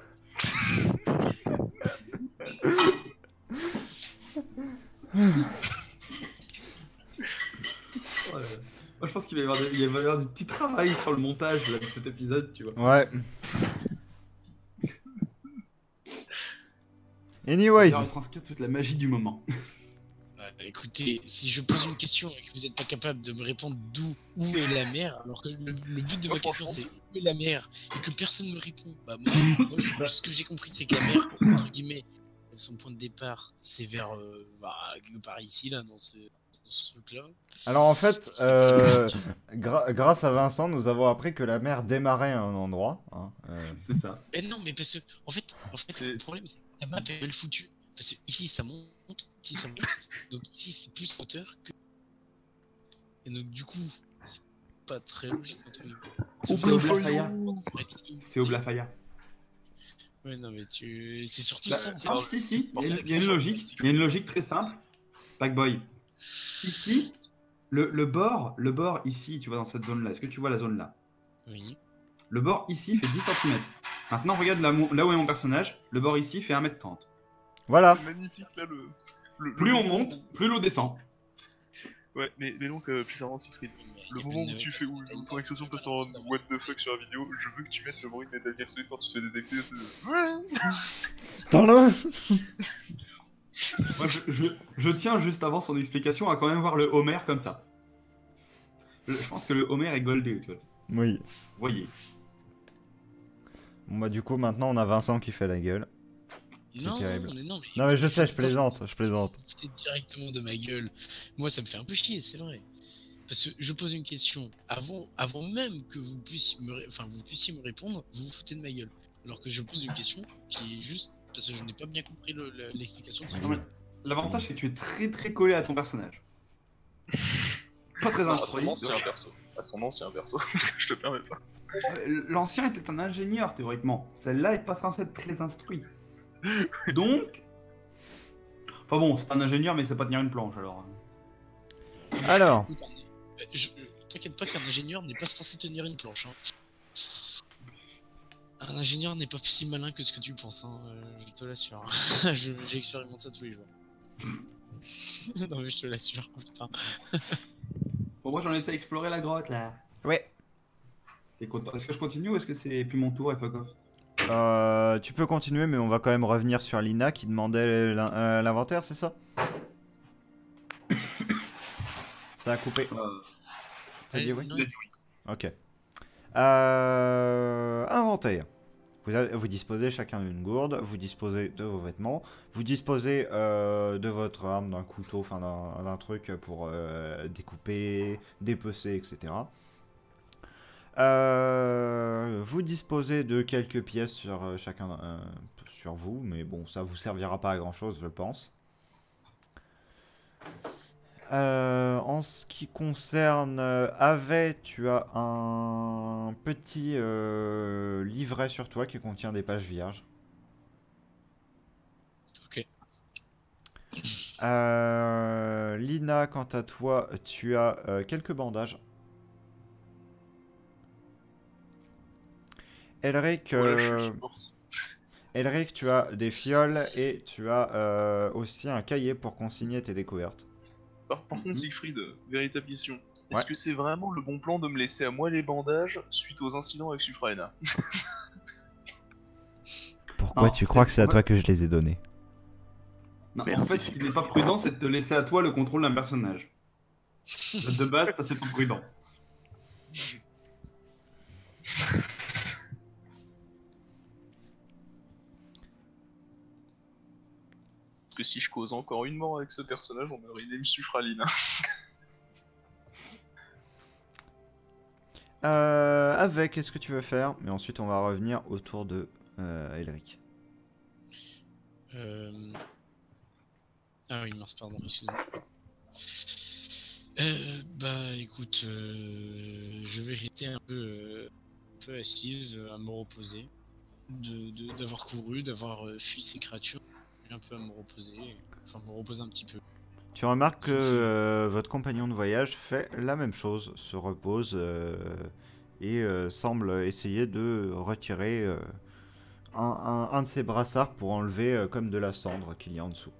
B: Moi, je pense qu'il va y avoir du petit travail sur le montage là, de cet épisode, tu vois.
A: Ouais. Anyways.
B: On va retranscrire toute la magie du moment.
D: Écoutez, si je pose une question et que vous n'êtes pas capable de me répondre où est la mer, alors que le but de ma question c'est où est la mer et que personne ne me répond, bah moi ce que j'ai compris c'est que la mer, entre guillemets, son point de départ c'est vers par ici là dans ce truc là.
A: Alors en fait, grâce à Vincent, nous avons appris que la mer démarrait à un endroit. Hein,
B: C'est ça.
D: Mais non, mais parce que en fait le problème c'est que la map est mal foutue. Parce que ici ça monte, ici ça monte, donc ici c'est plus hauteur que... Et donc du coup, c'est pas très logique entre guillemets.
B: C'est au Blafaya. C'est au Blafaya.
D: Ouais, non mais c'est surtout ça en fait.
B: Non, si, il y a une logique. Il y a une logique très simple. Packboy. Ici, le bord ici, tu vois, dans cette zone-là. Est-ce que tu vois la zone là?
D: Oui.
B: Le bord ici fait 10 cm. Maintenant, regarde là où est mon personnage. Le bord ici fait 1m30.
A: Voilà.
C: C'est magnifique là
B: Plus on monte, plus l'eau descend.
C: Ouais, mais donc, bizarrement, Siegfried, le moment où tu fais où ton explosion passe en what the fuck sur la vidéo, je veux que tu mettes le bruit de Metal Gear Solid quand tu te fais détecter.
A: Dans le...
B: Moi, je tiens juste avant son explication à quand même voir le Homer comme ça. Je pense que le Homer est goldé, tu vois.
A: Oui.
B: Voyez.
A: Bon bah du coup maintenant on a Vincent qui fait la gueule.
D: Non,
A: terrible.
D: non,
A: mais je sais, je plaisante.
D: Foutez directement de ma gueule. Moi, ça me fait un peu chier, c'est vrai. Parce que je pose une question avant même que vous puissiez me répondre, vous vous foutez de ma gueule. Alors que je pose une question qui est juste parce que je n'ai pas bien compris l'explication de Siegfried.
B: L'avantage c'est que tu es très très collé à ton personnage. Pas très instruit.
C: À son ancien perso, je te permets pas.
B: L'ancien était un ingénieur théoriquement. Celle-là est pas censée être très instruit. Donc, enfin bon, c'est un ingénieur, mais il sait pas tenir une planche alors.
A: Alors.
D: T'inquiète pas qu'un ingénieur n'est pas censé tenir une planche. Hein. Un ingénieur n'est pas si malin que ce que tu penses, hein, je te l'assure. J'expérimente ça tous les jours. Non mais je te l'assure, putain.
B: Bon, moi j'en étais à explorer la grotte là.
A: Ouais.
B: T'es content? Est-ce que je continue ou est-ce que c'est plus mon tour et fuck off?
A: Tu peux continuer, mais on va quand même revenir sur Lina qui demandait l'inventaire, c'est ça? Ça a coupé. T'as dit oui? Ok. Inventaire. Vous disposez chacun d'une gourde, vous disposez de vos vêtements, vous disposez de votre arme, d'un couteau, enfin d'un truc pour découper, dépecer, etc. Vous disposez de quelques pièces sur chacun sur vous, mais bon, ça vous servira pas à grand chose, je pense. En ce qui concerne Ave, tu as un petit livret sur toi qui contient des pages vierges.
D: Ok.
A: Lina, quant à toi, tu as quelques bandages. Elric,
C: Voilà, je supporte.
A: Elric, tu as des fioles et tu as aussi un cahier pour consigner tes découvertes.
C: Par contre, Siegfried, véritable question.
A: Ouais.
C: Est-ce que c'est vraiment le bon plan de me laisser à moi les bandages suite aux incidents avec Sufraena?
A: Pourquoi
B: Non,
A: tu crois que c'est à
B: ouais.
A: toi que je les ai donnés?
B: Non,
C: Merde.
B: en fait, ce qui n'est pas prudent, c'est de te laisser à toi le contrôle d'un personnage. De base, ça c'est pas prudent.
C: Parce que si je cause encore une mort avec ce personnage, on me rename Sufralina.
A: Avec, qu'est-ce que tu veux faire? Mais ensuite, on va revenir autour de Elric.
D: Ah oui, mince, pardon, excuse-moi. Bah écoute, je vais rester un peu assise, à me reposer. D'avoir couru, d'avoir fui ces créatures. Un peu à me reposer, enfin me reposer un petit peu.
A: Tu remarques que votre compagnon de voyage fait la même chose, se repose et semble essayer de retirer un de ses brassards pour enlever comme de la cendre qu'il y a en dessous.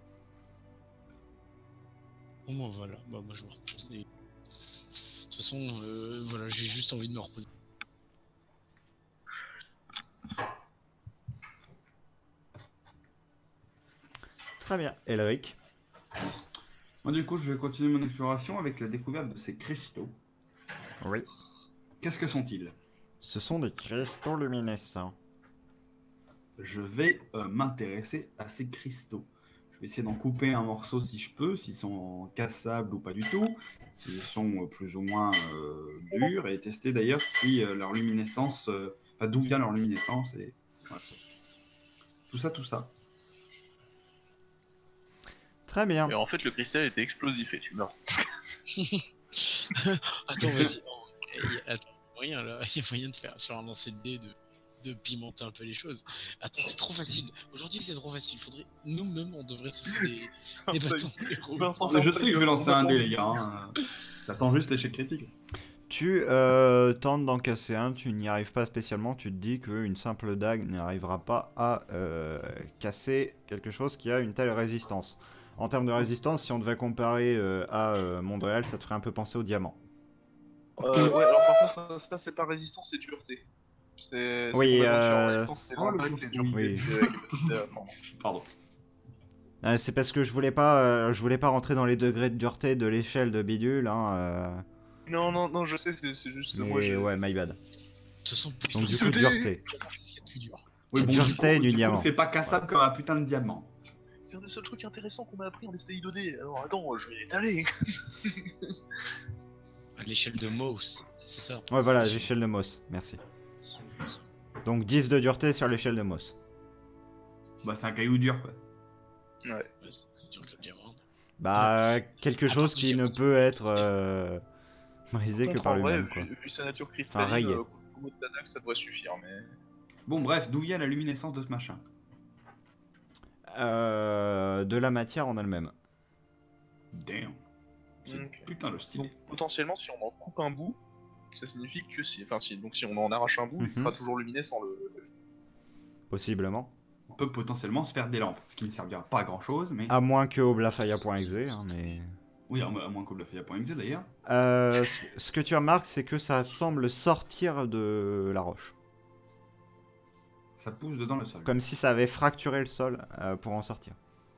D: Bon bah voilà, bah moi je me repose. Et... de toute façon, voilà, j'ai juste envie de me reposer.
A: Très bien. Elric?
B: Moi, du coup, je vais continuer mon exploration avec la découverte de ces cristaux.
A: Oui.
B: Qu'est-ce que sont-ils?
A: Ce sont des cristaux luminescents.
B: Je vais m'intéresser à ces cristaux. Je vais essayer d'en couper un morceau si je peux, s'ils sont cassables ou pas du tout, s'ils sont plus ou moins durs, et tester d'ailleurs si leur luminescence, enfin d'où vient leur luminescence, et voilà, tout ça.
A: Très bien.
C: Et en fait, le cristal était explosif et tu meurs.
D: Attends, vas-y. Attends, il y a moyen de faire sur un lancer de dés de pimenter un peu les choses. Attends, c'est trop facile. Aujourd'hui, c'est trop facile. Faudrait nous-mêmes, on devrait se faire des bâtons de héros.
B: Mais je sais que je vais lancer un dé, les gars. Hein. J'attends juste l'échec critique.
A: Tu tentes d'en casser un, tu n'y arrives pas spécialement, tu te dis qu'une simple dague n'arrivera pas à casser quelque chose qui a une telle résistance. En termes de résistance, si on devait comparer à Montréal, ça te ferait un peu penser au diamant.
C: Ouais, alors par contre, ça c'est pas résistance, c'est dureté. C'est
A: Oui,
C: complètement résistance, c'est l'impact, c'est dureté,
A: oui.
C: c'est capacité à...
B: Pardon.
A: C'est parce que je voulais pas rentrer dans les degrés de dureté de l'échelle de bidule. Hein,
C: Non, je sais, c'est juste
A: mais
C: moi j'ai...
A: ouais, my bad.
D: De toute façon,
A: Donc du coup, dureté.
D: c'est ce qu'il y a de plus dur.
B: Oui, bon,
A: Dureté du diamant.
B: c'est pas cassable comme un putain de diamant.
C: C'est un des seuls trucs intéressants qu'on a appris en STI 2D. Alors attends, je vais l'étaler.
D: À l'échelle de Mouse, c'est ça.
A: Ouais, voilà, l'échelle de Moss, merci. Donc 10 de dureté sur l'échelle de Moss.
B: Bah, c'est un caillou dur, quoi.
C: Ouais.
D: C'est dur que le diamant.
A: Bah, quelque
D: Attends,
A: chose qui ne peut être brisé que par
C: Ouais,
A: lui-même, quoi.
C: vu sa nature cristalline,
A: rayé.
C: au mot de Danak, ça doit suffire, mais...
B: Bon, bref, d'où vient la luminescence de ce machin?
A: De la matière en elle-même.
B: Damn. C'est
C: Ok.
B: putain le style.
C: Donc potentiellement, si on en coupe un bout, ça signifie que si... Enfin, si on en arrache un bout, il sera toujours luminescent, le...
A: Possiblement.
B: On peut potentiellement se faire des lampes, ce qui ne servira pas à grand chose, mais.
A: À moins que Oblafaya.exe, hein, mais...
B: Oui, à moins que le Faya.mz d'ailleurs.
A: Ce que tu remarques, c'est que ça semble sortir de la roche.
B: Ça pousse dedans le sol.
A: Comme si ça avait fracturé le sol pour en sortir.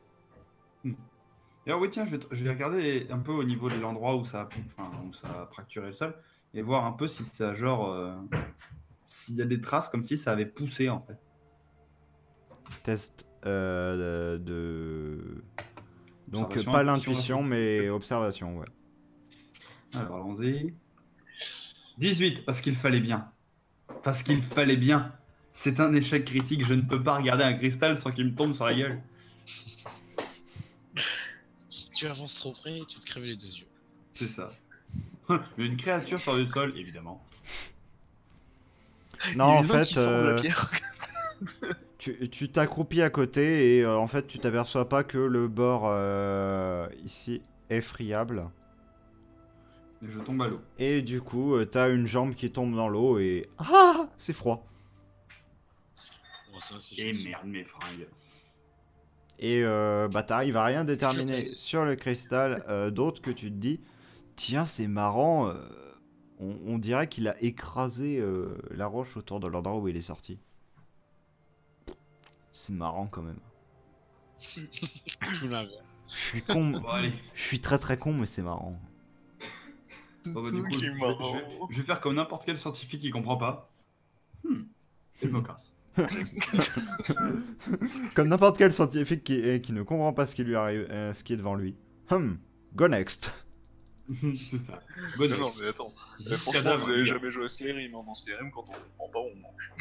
B: Alors oui, tiens, je vais regarder un peu au niveau de l'endroit où ça a fracturé le sol et voir un peu si ça s'il y a des traces comme si ça avait poussé en fait.
A: Test Donc
B: Observation,
A: pas
B: intuition,
A: l'intuition, mais observation, ouais.
B: Alors allons-y. 18, parce qu'il fallait bien. Parce qu'il fallait bien. C'est un échec critique, je ne peux pas regarder un cristal sans qu'il me tombe sur la gueule.
D: Si tu avances trop près, tu te crèves les deux yeux.
B: C'est ça. Une créature sur le sol, évidemment.
A: Non, en fait, Tu t'accroupis à côté et en fait tu t'aperçois pas que le bord ici est friable.
B: Et je tombe à l'eau.
A: Et du coup t'as une jambe qui tombe dans l'eau et... Ah, c'est froid.
D: Bon, ça, c'est
B: Et
D: juste.
B: merde, mes fringues.
A: Et bah t'arrives à rien déterminer sur le cristal d'autre que tu te dis, tiens c'est marrant, on dirait qu'il a écrasé la roche autour de l'endroit où il est sorti. C'est marrant quand même.
D: Tout l'inverse.
A: Je suis con,
B: Bon, allez.
A: je suis très très con mais c'est marrant.
B: Bon, bah, du coup,
C: Qui est marrant.
B: je vais faire comme n'importe quel scientifique qui comprend pas. Et je me casse.
A: Comme n'importe quel scientifique qui ne comprend pas ce qui lui arrive, ce qui est devant lui. Go next.
B: C'est ça. Bonne
C: Non,
B: next.
C: mais attends.
B: Juste
C: Franchement,
B: cadavre,
C: vous avez
B: bien.
C: jamais joué à Skyrim. Dans Skyrim, quand on comprend pas, on mange.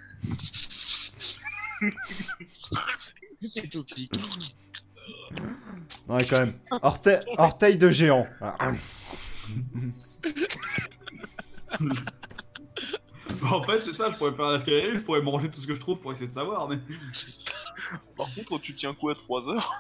D: C'est toxique.
A: Ouais quand même. Orteil de géant.
B: En fait, c'est ça, je pourrais faire la Skyrim, je pourrais manger tout ce que je trouve pour essayer de savoir, mais...
C: Par contre, tu tiens quoi à 3 heures?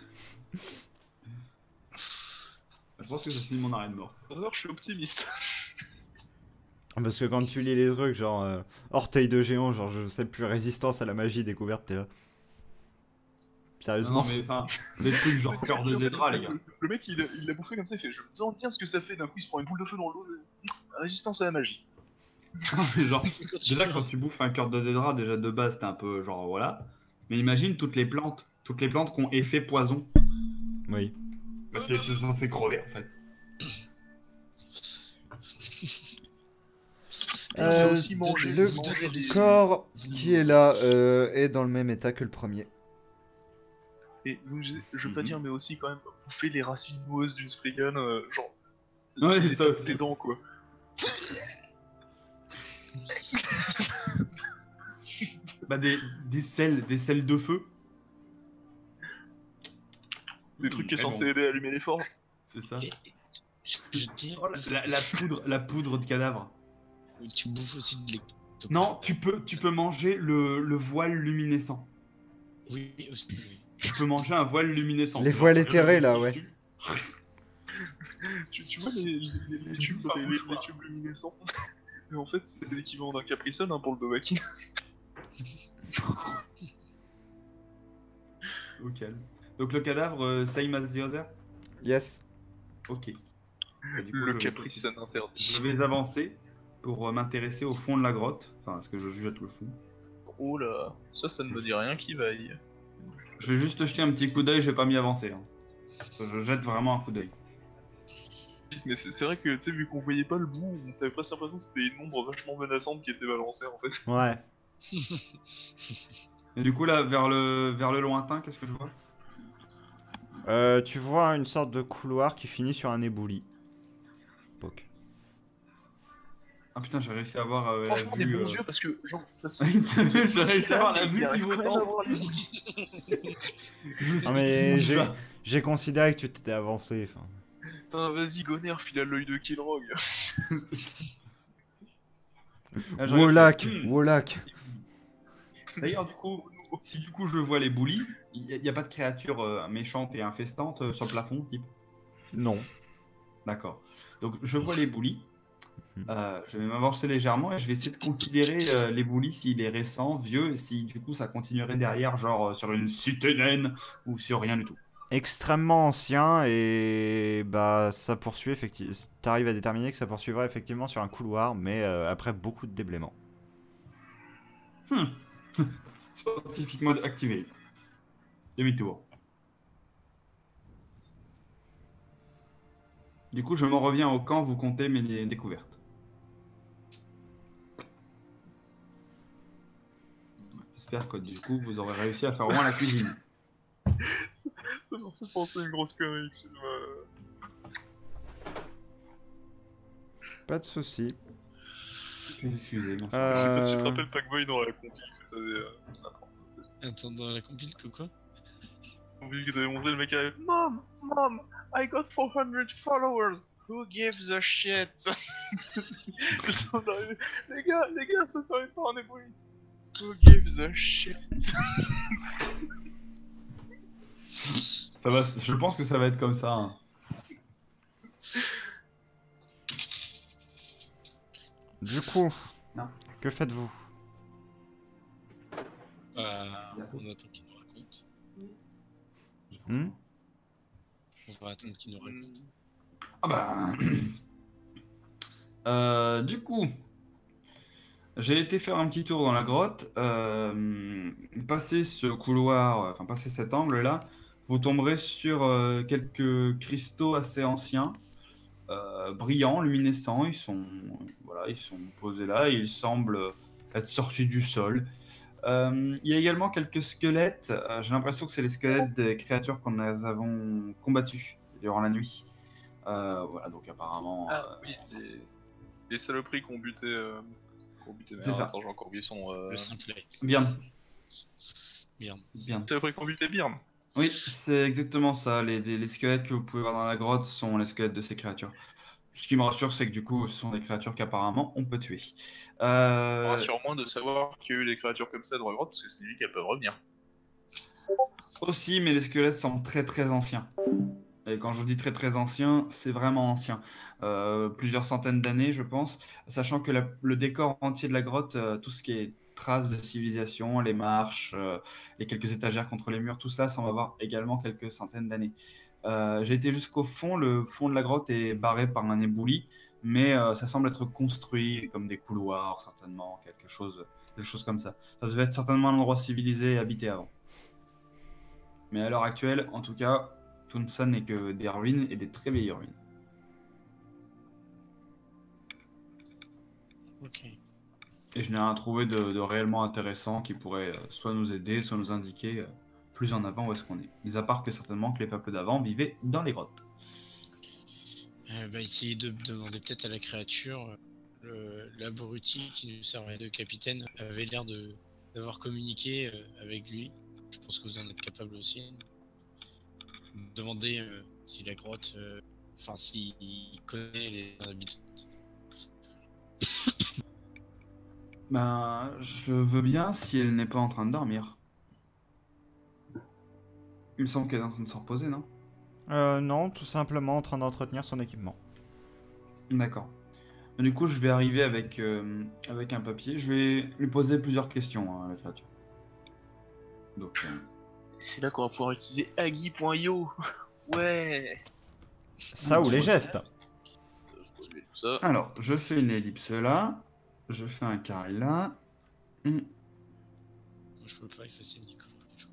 B: Je pense que ça signe mon arrêt de mort.
C: 3 heures, je suis optimiste.
A: Parce que quand tu lis les trucs genre orteil de géant, genre je sais plus résistance à la magie découverte, t'es là. Sérieusement.
B: Non, mais enfin, des trucs genre cœur de Zedra, les gars.
C: Le mec, il l'a bouffé comme ça, il fait je me demande bien ce que ça fait, d'un coup il se prend une boule de feu dans l'eau. Résistance à la magie.
B: Non, mais genre, déjà quand tu bouffes un cœur de Zedra, déjà de base, t'es un peu genre voilà. Mais imagine toutes les plantes qui ont effet poison.
A: Oui.
B: Bah, t'es censé crever en fait.
C: J'ai aussi mangé
A: Le corps qui est là est dans le même état que le premier.
C: Et je veux pas dire, mais aussi quand même bouffer les racines noueuses d'une Spriggan, genre.
B: Ouais,
C: les
B: c'est ça
C: top
B: aussi.
C: des dents, quoi.
B: Bah des selles de feu.
C: Des trucs qui est
B: Mais
C: censé
B: bon,
C: aider à allumer les forges.
B: c'est ça.
D: Et- Je dis,
B: Oh, la poudre de cadavre.
D: tu bouffes aussi de l'ectoplasme.
B: Non, tu peux manger le voile luminescent.
D: Oui, aussi. Oui.
B: Tu peux manger un voile luminescent.
A: Les
B: Genre,
A: voiles
B: tu
A: éthérées,
B: le
A: là,
B: tissu.
C: Tu vois les tubes,
B: bouffes un mouchoir.
C: les tubes luminescents. Mais en fait, c'est l'équivalent d'un Capri Sun hein, pour le Dovahkiin.
B: Au calme. Donc le cadavre, same as the other.
A: Yes.
B: Ok. Bah, du coup,
C: Le
B: je-
C: Capri Sun interdit.
B: Je vais avancer pour m'intéresser au fond de la grotte. Enfin, ce que je juge être le fond.
C: Oh là, ça ne me dit rien qui vaille.
B: Je vais juste jeter un petit coup d'œil, je vais pas m'y avancer. Hein. Je jette vraiment un coup d'œil.
C: Mais c'est vrai que, tu sais, vu qu'on voyait pas le bout, on avait presque l'impression que c'était une ombre vachement menaçante qui était balancée en fait.
A: Ouais.
B: Et du coup, là, vers le lointain, qu'est-ce que je vois?
A: Tu vois une sorte de couloir qui finit sur un éboulis. Poc.
B: Ah putain, j'ai réussi à avoir la
C: Franchement, des
B: vue.
C: bons yeux parce que, genre, ça se
B: Oui, t'as vu, j'ai réussi à avoir la
C: Il
B: vue
C: arrive quand même à
B: pivotante.
C: avoir les
B: Je sais
A: Non mais
B: où je vais.
A: j'ai considéré que tu t'étais avancé. Enfin.
C: Putain, vas-y, Goner, file à l'œil de Kilrog.
B: Ah, j'aurais
A: Wolak,
B: fait,
A: Wolak.
B: D'ailleurs, du coup, si du coup je vois les boulis, il n'y a pas de créature méchante et infestante sur le plafond, type.
A: Non.
B: D'accord. Donc je vois les boulis. Je vais m'avancer légèrement et je vais essayer de considérer les boulis s'il est récent, vieux, et si du coup ça continuerait derrière, genre sur une cité naine ou sur rien du tout.
A: Extrêmement ancien et bah ça poursuit effectivement. T'arrives à déterminer que ça poursuivra effectivement sur un couloir, mais après beaucoup de déblaiements.
B: Scientific mode activé. Demi-tour. Du coup, je m'en reviens au camp, vous comptez mes découvertes. J'espère que du coup, vous aurez réussi à faire au moins la cuisine.
C: Ça m'a fait penser à une grosse connerie, excuse-moi.
A: Pas de soucis.
B: Excusez, non,
C: Je sais pas si tu te
A: Euh,
C: rappelles Packboy dans la compil que t'avais...
D: Attends, dans la compile que quoi?
C: compil que t'avais montré, le mec arrive Mom, I got 400 followers. Who gives a shit? Les gars, ça s'arrête pas en éboulis. Who gives a shit?
B: Ça va, je pense que ça va être comme ça. Hein.
A: Du coup,
B: Non.
A: que faites-vous?
D: On attend qu'il nous raconte.
A: Hmm.
D: On va attendre qu'il nous raconte.
B: Ah bah... du coup, j'ai été faire un petit tour dans la grotte. Passer ce couloir, enfin passer cet angle-là, vous tomberez sur quelques cristaux assez anciens. Brillants, luminescents, ils sont posés là, et ils semblent être sortis du sol. Il y a également quelques squelettes, j'ai l'impression que c'est les squelettes des créatures qu'on nous avons combattues durant la nuit. Voilà, donc apparemment...
C: oui, c'est les saloperies qu'on butait...
B: C'est ça.
C: Attends, j'ai encore oublié son...
D: Le simplet.
B: Bien.
D: Bien.
C: Les saloperies qu'on butait Byrne.
B: Oui, c'est exactement ça. Les squelettes que vous pouvez voir dans la grotte sont les squelettes de ces créatures. Ce qui me rassure, c'est que du coup, ce sont des créatures qu'apparemment on peut tuer.
C: Rassure moins de savoir qu'il y a eu des créatures comme ça dans la grotte, parce que ça signifie qu'elles peuvent revenir.
B: Aussi, mais les squelettes sont très très anciens. Et quand je dis très très anciens, c'est vraiment ancien. Plusieurs centaines d'années, je pense. Sachant que le décor entier de la grotte, tout ce qui est traces de civilisation, les marches, les quelques étagères contre les murs, tout cela semble avoir également quelques centaines d'années. J'ai été jusqu'au fond, le fond de la grotte est barré par un éboulis, mais ça semble être construit comme des couloirs, certainement, quelque chose comme ça. Ça devait être certainement un endroit civilisé et habité avant. Mais à l'heure actuelle, en tout cas, tout ça n'est que des ruines et des très vieilles ruines.
D: Ok.
B: Et je n'ai rien trouvé de réellement intéressant qui pourrait soit nous aider, soit nous indiquer plus en avant où est-ce qu'on est. Mis à part que certainement que les peuples d'avant vivaient dans les grottes.
D: Essayer de demander peut-être à la créature. L'abruti qui nous servait de capitaine avait l'air d'avoir communiqué avec lui. Je pense que vous en êtes capable aussi. Demander si la grotte, s'il connaît les habitants.
B: Ben, je veux bien si elle n'est pas en train de dormir. Il me semble qu'elle est en train de se reposer, non?
A: Non, tout simplement en train d'entretenir son équipement.
B: D'accord. Du coup, je vais arriver avec un papier. Je vais lui poser plusieurs questions à la créature. Donc,
C: C'est là qu'on va pouvoir utiliser Agui.io. Ouais.
A: Ça ou les gestes.
C: Tout ça.
B: alors, je fais une ellipse là. Je fais un carré là.
D: Moi, je peux pas effacer Nicolas.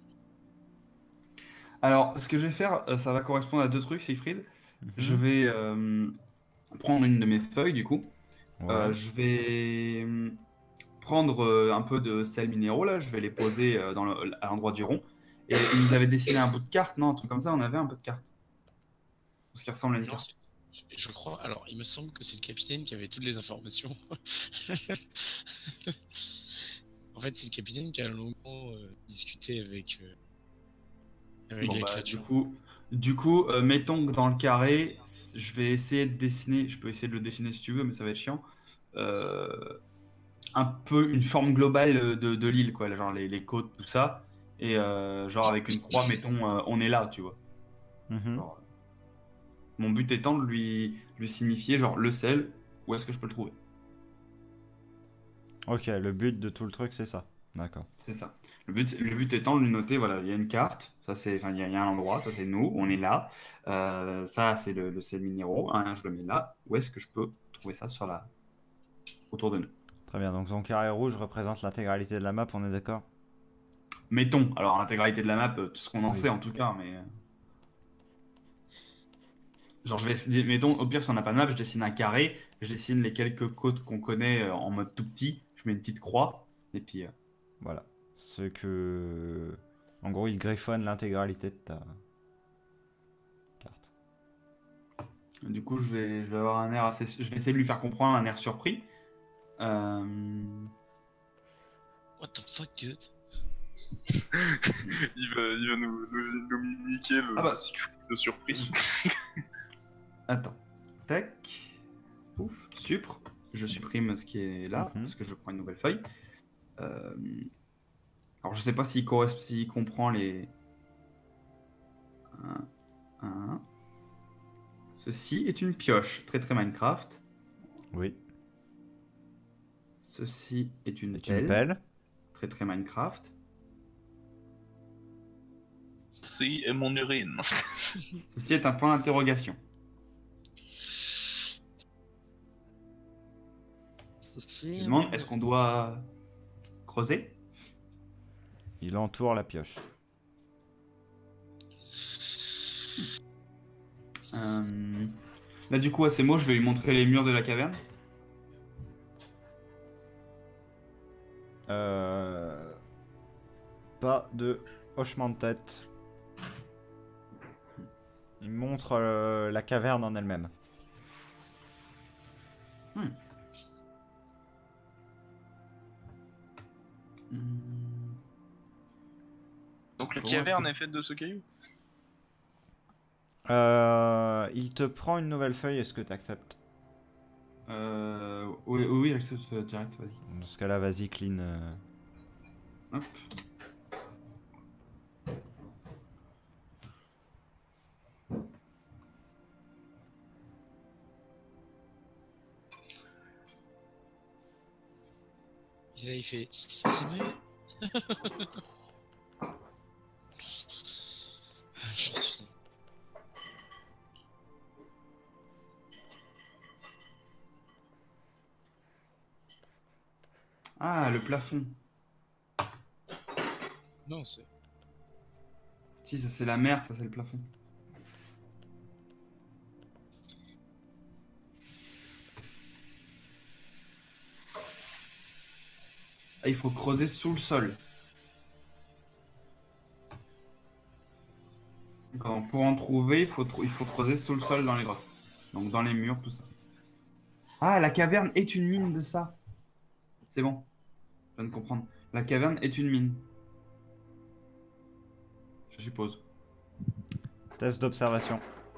B: Alors, ce que je vais faire, ça va correspondre à deux trucs, Siegfried.
A: Mhm.
B: Je vais prendre une de mes feuilles, du coup.
A: Ouais.
B: Je vais prendre un peu de sels minéraux, là. Je vais les poser à l'endroit du rond. Et ils nous avaient dessiné un bout de carte, non? Un truc comme ça, on avait un peu de carte. Ce qui ressemble à une
D: Non,
B: carte.
D: je crois. Alors, il me semble que c'est le capitaine qui avait toutes les informations. En fait, c'est le capitaine qui a longuement discuté avec
B: Bon,
D: la
B: bah,
D: créature.
B: du coup, mettons que dans le carré, je vais essayer de dessiner. Je peux essayer de le dessiner si tu veux, mais ça va être chiant. Un peu une forme globale de l'île, quoi. Genre les côtes, tout ça. Et genre avec une croix, mettons, on est là, tu vois.
A: Mhm.
B: Genre, mon but étant de lui signifier, genre, le sel, où est-ce que je peux le trouver?
A: Ok, le but de tout le truc, c'est ça. D'accord.
B: C'est ça. Le but étant de lui noter, voilà, il y a une carte, ça c'est, enfin, il y a un endroit, ça c'est nous, on est là. Ça c'est le sel minéraux, hein, je le mets là. Où est-ce que je peux trouver ça autour de nous?
A: Très bien, donc son carré rouge représente l'intégralité de la map, on est d'accord?
B: Mettons, alors l'intégralité de la map, tout ce qu'on en
A: Oui.
B: sait en tout cas, mais. Genre, mettons, au pire, si on n'a pas de map, je dessine un carré, je dessine les quelques côtes qu'on connaît en mode tout petit, je mets une petite croix, et puis.
A: Voilà. Ce que... En gros, il griffonne l'intégralité de ta carte.
B: Du coup, je vais avoir un air assez. Je vais essayer de lui faire comprendre un air surpris.
D: What the fuck, dude?
C: Il va nous mimiquer le
B: Ah bah.
C: cycle de surprise.
B: Attends. Tac. Ouf. Supre. Je supprime ce qui est là,
A: Mhm.
B: parce que je prends une nouvelle feuille. Alors, je sais pas s'il comprend les... Ceci est une pioche. Très très Minecraft.
A: Oui.
B: Ceci est une
A: C'est une pelle.
B: Très très Minecraft.
C: C'est mon urine.
B: Ceci est un point d'interrogation. Je demande, est-ce qu'on doit creuser?
A: Il entoure la pioche.
B: Là, du coup, à ces mots, je vais lui montrer les murs de la caverne.
A: Pas de hochement de tête. Il montre la caverne en elle-même.
C: Donc la caverne est faite de ce caillou?
A: Il te prend une nouvelle feuille, est-ce que tu acceptes?
B: Oui, j'accepte direct, vas-y.
A: Dans ce cas-là, vas-y, clean.
B: Hop.
D: Et là, il fait... C'est mieux. Je suis...
B: Ah, le plafond.
D: Non, c'est...
B: Si, ça c'est la mer, ça c'est le plafond. Ah, il faut creuser sous le sol. D'accord, pour en trouver, il faut creuser sous le sol dans les grottes. Donc dans les murs, tout ça. Ah, la caverne est une mine de ça. C'est bon. Je viens de comprendre. La caverne est une mine. Je suppose.
A: Test d'observation.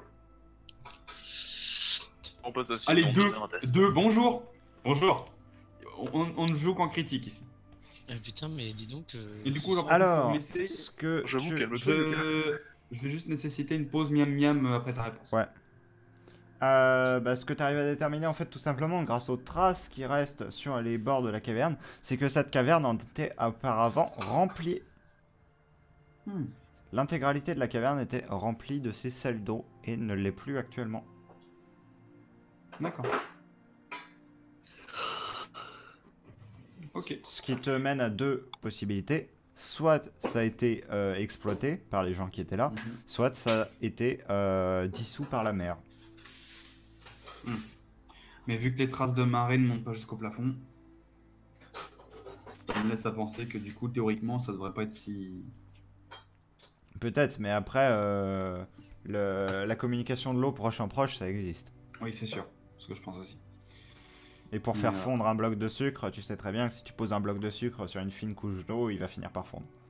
C: On passe aussi.
B: Allez, deux, bonjour. Bonjour. On ne joue qu'en critique ici.
D: Ah putain, mais dis donc...
B: Et du coup,
A: alors, ce que
C: j'avoue qu'elle me
B: je vais juste nécessiter une pause miam miam après ta réponse.
A: Ouais. Ce que tu arrives à déterminer, en fait, tout simplement, grâce aux traces qui restent sur les bords de la caverne, c'est que cette caverne en était auparavant remplie. L'intégralité de la caverne était remplie de ces sels d'eau et ne l'est plus actuellement.
B: D'accord. Ok.
A: Ce qui te mène à deux possibilités. Soit ça a été exploité par les gens qui étaient là, soit ça a été dissous par la mer.
B: Mais vu que les traces de marée ne montent pas jusqu'au plafond, ça me laisse à penser que du coup, théoriquement, ça devrait pas être si...
A: Peut-être, mais après, la communication de l'eau proche en proche, ça existe.
B: Oui, c'est sûr. Ce que je pense aussi.
A: Et pour faire fondre un bloc de sucre, tu sais très bien que si tu poses un bloc de sucre sur une fine couche d'eau, il va finir par fondre.